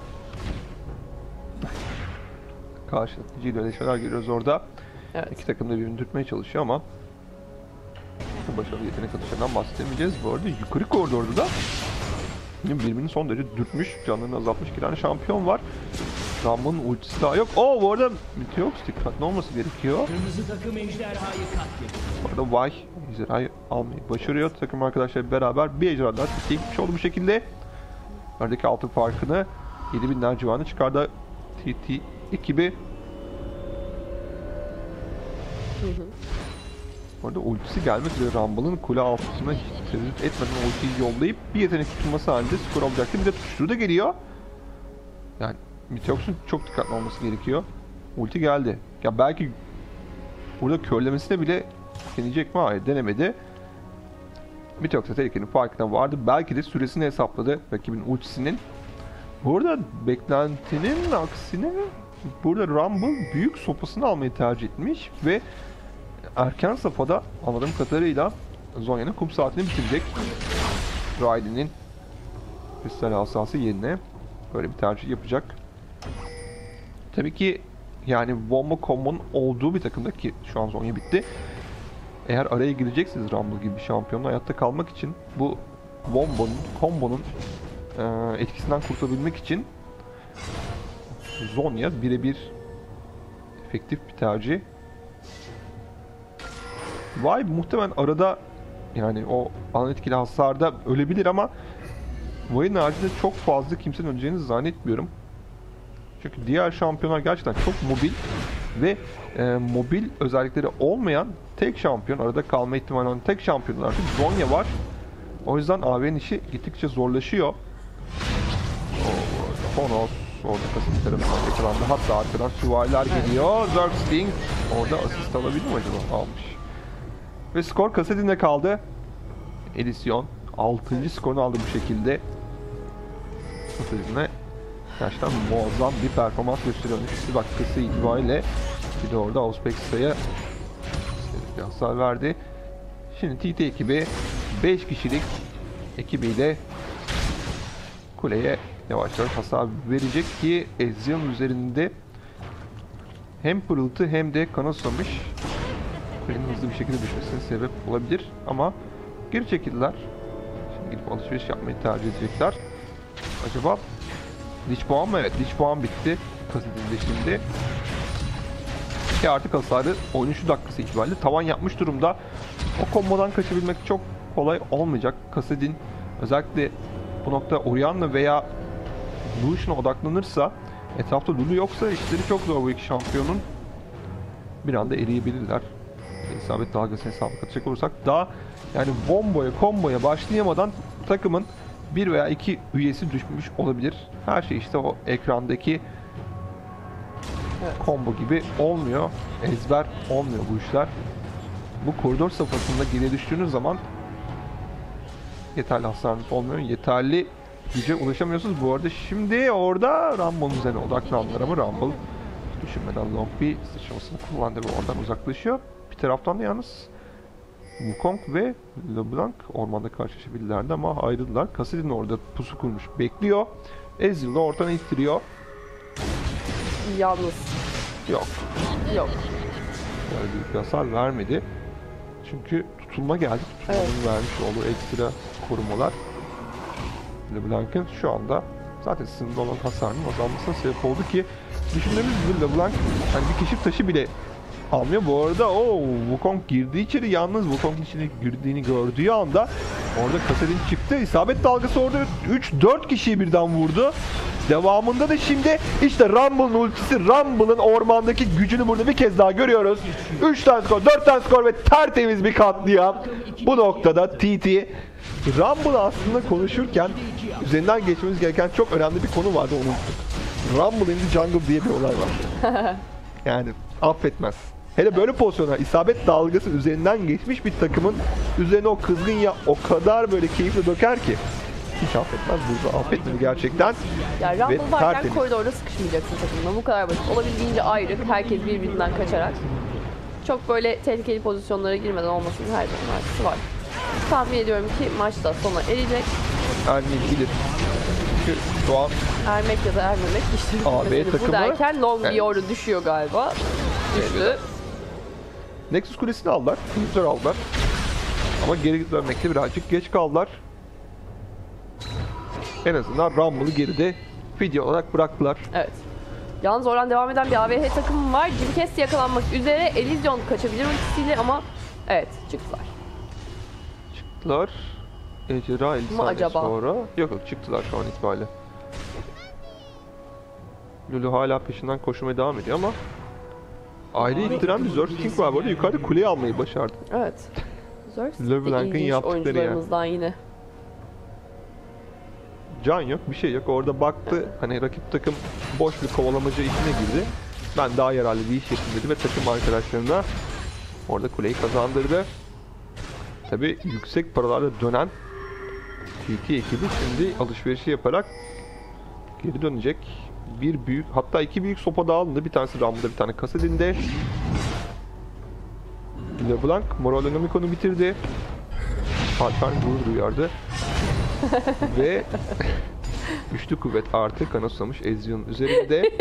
Karşılıklı iyileşmeler görüyoruz orada. Evet. İki takım da birbirini dürtmeye çalışıyor ama başarılı yetenek atışlarından bahsedemeyeceğiz. Bu arada yukarı koridorda da birbirini son derece dürtmüş, canlarını azaltmış iki tane şampiyon var. Ramble'ın ultisi daha yok. Oo, bu arada Meteox dikkatli olması gerekiyor. Kırmızı takım ejderhayı katledildi. Bu arada Vay ejderhayı almayı başarıyor. Takım arkadaşları beraber bir ejderha daha gitmiş oldu bu şekilde. Aradaki altın farkını yedi binler civarında çıkardı T T ekibi. Hı hı. Orada ultisi gelmek üzere Rumble'ın kule altısına hiç tereddüt etmeden ultiyi yollayıp bir yetenek tutulması halinde skor alacaktı. Bir de tutuştuğu da geliyor. Yani Meteox'un çok dikkatli olması gerekiyor. Ulti geldi. Ya belki burada körlemesine bile deneyecek mi? Hayır, denemedi. Meteox da tehlikenin farkına vardı. Belki de süresini hesapladı rakibin ultisinin. Burada beklentinin aksine burada Rumble büyük sopasını almayı tercih etmiş ve erken safhada anladığım kadarıyla Zhonya'nın kum saatini bitirecek. Raiden'in kristal asası yerine böyle bir tercih yapacak. Tabii ki yani bomba kombonun olduğu bir takımda ki şu an Zhonya bitti. Eğer araya gireceksiniz Rumble gibi bir şampiyonla hayatta kalmak için bu bombonun, kombonun e, etkisinden kurtulabilmek için Zhonya birebir efektif bir tercih. Vay muhtemelen arada yani o alan etkili hasarda ölebilir ama Vay'ın haricinde çok fazla kimsenin öleceğini zannetmiyorum. Çünkü diğer şampiyonlar gerçekten çok mobil ve e, mobil özellikleri olmayan tek şampiyon, arada kalma ihtimali olan tek şampiyonlar artık Zhonya var. O yüzden A V'nin işi gittikçe zorlaşıyor. Konos orada Kasadin tarafından yakalandı. Hatta arkadan süvariler geliyor. Zergsting orada asist alabilir mi acaba? Almış. Ve skor Kasadin'de kaldı. Elysion altıncı skorunu aldı bu şekilde. Kasadin'e gerçekten muazzam bir performans gösteriyor. üç dakikası itibariyle bir de orada Auspex'e bir hasar verdi. Şimdi T T ekibi beş kişilik ekibiyle kuleye yavaş yavaş hasar verecek ki Ezreal'ın üzerinde hem pırıltı hem de kana susamış. Kulenin hızlı bir şekilde düşmesine sebep olabilir ama geri çekildiler. Şimdi gidip alışveriş yapmayı tercih edecekler. Acaba Lich puan mı? Evet, Lich puan bitti. Kasadin'de şimdi. Ki artık hasarı on üç dakikası itibariyle tavan yapmış durumda. O kombodan kaçabilmek çok kolay olmayacak. Kasadin özellikle bu nokta Orianna veya Lucian'a odaklanırsa, etrafta Lulu yoksa işleri çok zor bu iki şampiyonun. Bir anda eriyebilirler. İsabet dalgasını hesaba katacak olursak daha yani bomboya, komboya başlayamadan takımın bir veya iki üyesi düşmüş olabilir. Her şey işte o ekrandaki evet. combo gibi olmuyor. Ezber olmuyor bu işler. Bu koridor safhasında geriye düştüğünüz zaman yeterli hasarınız olmuyor. Yeterli güce ulaşamıyorsunuz. Bu arada şimdi orada Rumble'ın üzerine odaklandılar ama Rumble düşünmeden long bir sıçramasını kullandı ve oradan uzaklaşıyor. Bir taraftan da yalnız Wukong ve LeBlanc ormanda karşılaşabildilerdi ama ayrıldılar. Kassadin orada pusu kurmuş bekliyor. Ezreal da ortadan ittiriyor. Yalnız. Yok. Yok. Yani büyük bir hasar vermedi. Çünkü tutulma geldi. Tutulmanın Evet. vermiş olduğu ekstra korumalar LeBlanc'ın şu anda zaten sınırda olan hasarının azalmasına sebep oldu ki düşündüğümüz gibi LeBlanc hani bir keşif taşı bile almıyor. Bu arada o Wukong girdi içeri. Yalnız Wukong'un içine girdiğini gördüğü anda orada Kassadin çıktı. İsabet dalgası orada üç dört kişiyi birden vurdu. Devamında da şimdi işte Rumble'ın ultisi, Rumble'ın ormandaki gücünü burada bir kez daha görüyoruz. üç tane skor, dört tane skor ve tertemiz bir katliam. Bu noktada T T Rumble aslında konuşurken üzerinden geçmemiz gereken çok önemli bir konu vardı, onu unuttuk. Rumble in the jungle diye bir olay var. Yani affetmez. Hele böyle pozisyonlar, isabet dalgası üzerinden geçmiş bir takımın üzerine o kızgın ya o kadar böyle keyifle döker ki hiç affetmez. Burada affetmedi gerçekten. Ya Ve Rumble varken tertemiz. koridorda sıkışmayacaksın takımla. Bu kadar basit. Olabildiğince ayrı, herkes birbirinden kaçarak. Çok böyle tehlikeli pozisyonlara girmeden olmasının her zaman artısı var. Tahmin ediyorum ki maçta sona erecek. Ermeyebilir. Çünkü şu an Ermek ya da ermemek işte. A B meselesi. Bu takımı- derken long bir Evet. orada düşüyor galiba. Düştü. Evet. Nexus Kulesi'ni aldılar. Güzel aldılar. Ama geri dönmekte birazcık geç kaldılar. En azından Rumble'ı geride fidye olarak bıraktılar. Evet. Yalnız oradan devam eden bir A V H takımı var. Jimcast yakalanmak üzere. Elysion kaçabilir ultisiyle ama evet çıktılar. Çıktılar. Ejderha elli Mı saniye acaba? sonra. Yok yok çıktılar şu an itibariyle. Lulu hala peşinden koşmaya devam ediyor ama ayrı ittiren bir Zerg King var. Bu arada yukarıda kuleyi almayı başardı. Evet. Zerg LeBlanc'ın ilginç yaptıkları oyuncularımızdan yine. Can yok, bir şey yok. Orada baktı, hani rakip takım boş bir kovalamaca içine girdi. Ben daha yararlı bir iş yapayım dedi ve takım arkadaşlarına orada kuleyi kazandırdı. Tabi yüksek paralarla dönen T T ekibi şimdi alışverişi yaparak geri dönecek. Bir büyük, hatta iki büyük sopa daha alındı. Bir tanesi Rumble'da, bir tane Kassadin'de. LeBlanc Moralonomico'nu bitirdi. Alper gurur duyardı. Ve güçlü kuvvet artı kana susamış Ezreal'ın üzerinde.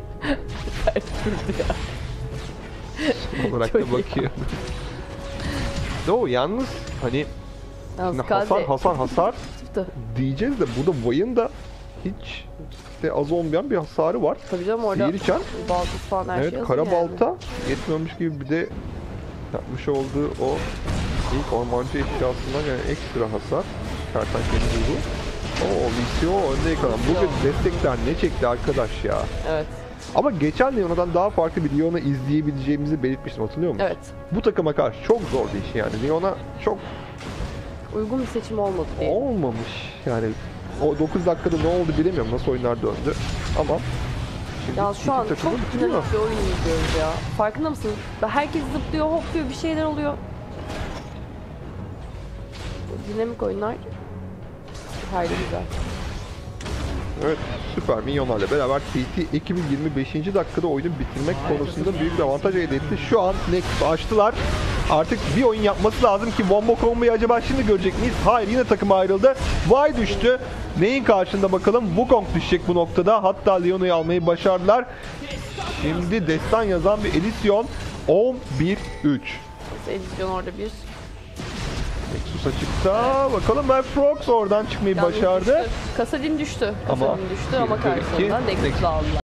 Son olarak da Çok iyi. bakıyor. No, yalnız hani Yalnız şimdi Kaze hasar hasar hasar çıktı. diyeceğiz de burada Vayne'ın da hiç de az olmayan bir hasarı var. Tabii canım orada Sihir içen, baltası falan her şey evet, hazır kara yani. balta yetmiyormuş gibi bir de yapmış olduğu o ilk ormancı eşyasından yani ekstra hasar. Kertenkele duygu. Oo, V C O önde yakalan. Bugün destekler ne çekti arkadaş ya. Evet. Ama geçen Leona'dan daha farklı bir Leona izleyebileceğimizi belirtmiştim, hatırlıyor musun? Evet. Bu takıma karşı çok zor bir iş yani. Leona çok Uygun bir seçim olmadı diye. olmamış. Yani o dokuz dakikada ne oldu bilemiyorum, nasıl oyunlar döndü. Ama şimdi Yalnız şu an iki takımı çok bitiriyor. dinamik bir oyun izliyoruz ya. Farkında mısınız? Herkes zıplıyor, hopluyor, bir şeyler oluyor. Bu dinamik oyunlar hayli güzel. Evet, süper minyonlarla beraber T T ekibi yirmi beşinci dakikada oyunu bitirmek konusunda büyük bir avantaj elde etti. Şu an Nexus'u açtılar. Artık bir oyun yapması lazım ki Wombo Combo'yu acaba şimdi görecek miyiz? Hayır, yine takım ayrıldı. Vay düştü. Neyin karşında bakalım? Wukong düşecek bu noktada. Hatta Leona'yı almayı başardılar. Şimdi destan yazan bir Elysion. on bir üç. Elysion orada bir Nexus açıkta. Bakalım Malfrox oradan çıkmayı yalnız başardı. düştü. Kassadin düştü. Ama Kassadin düştü ama bir, iki, karşısında Nexus. Nexus'u aldılar.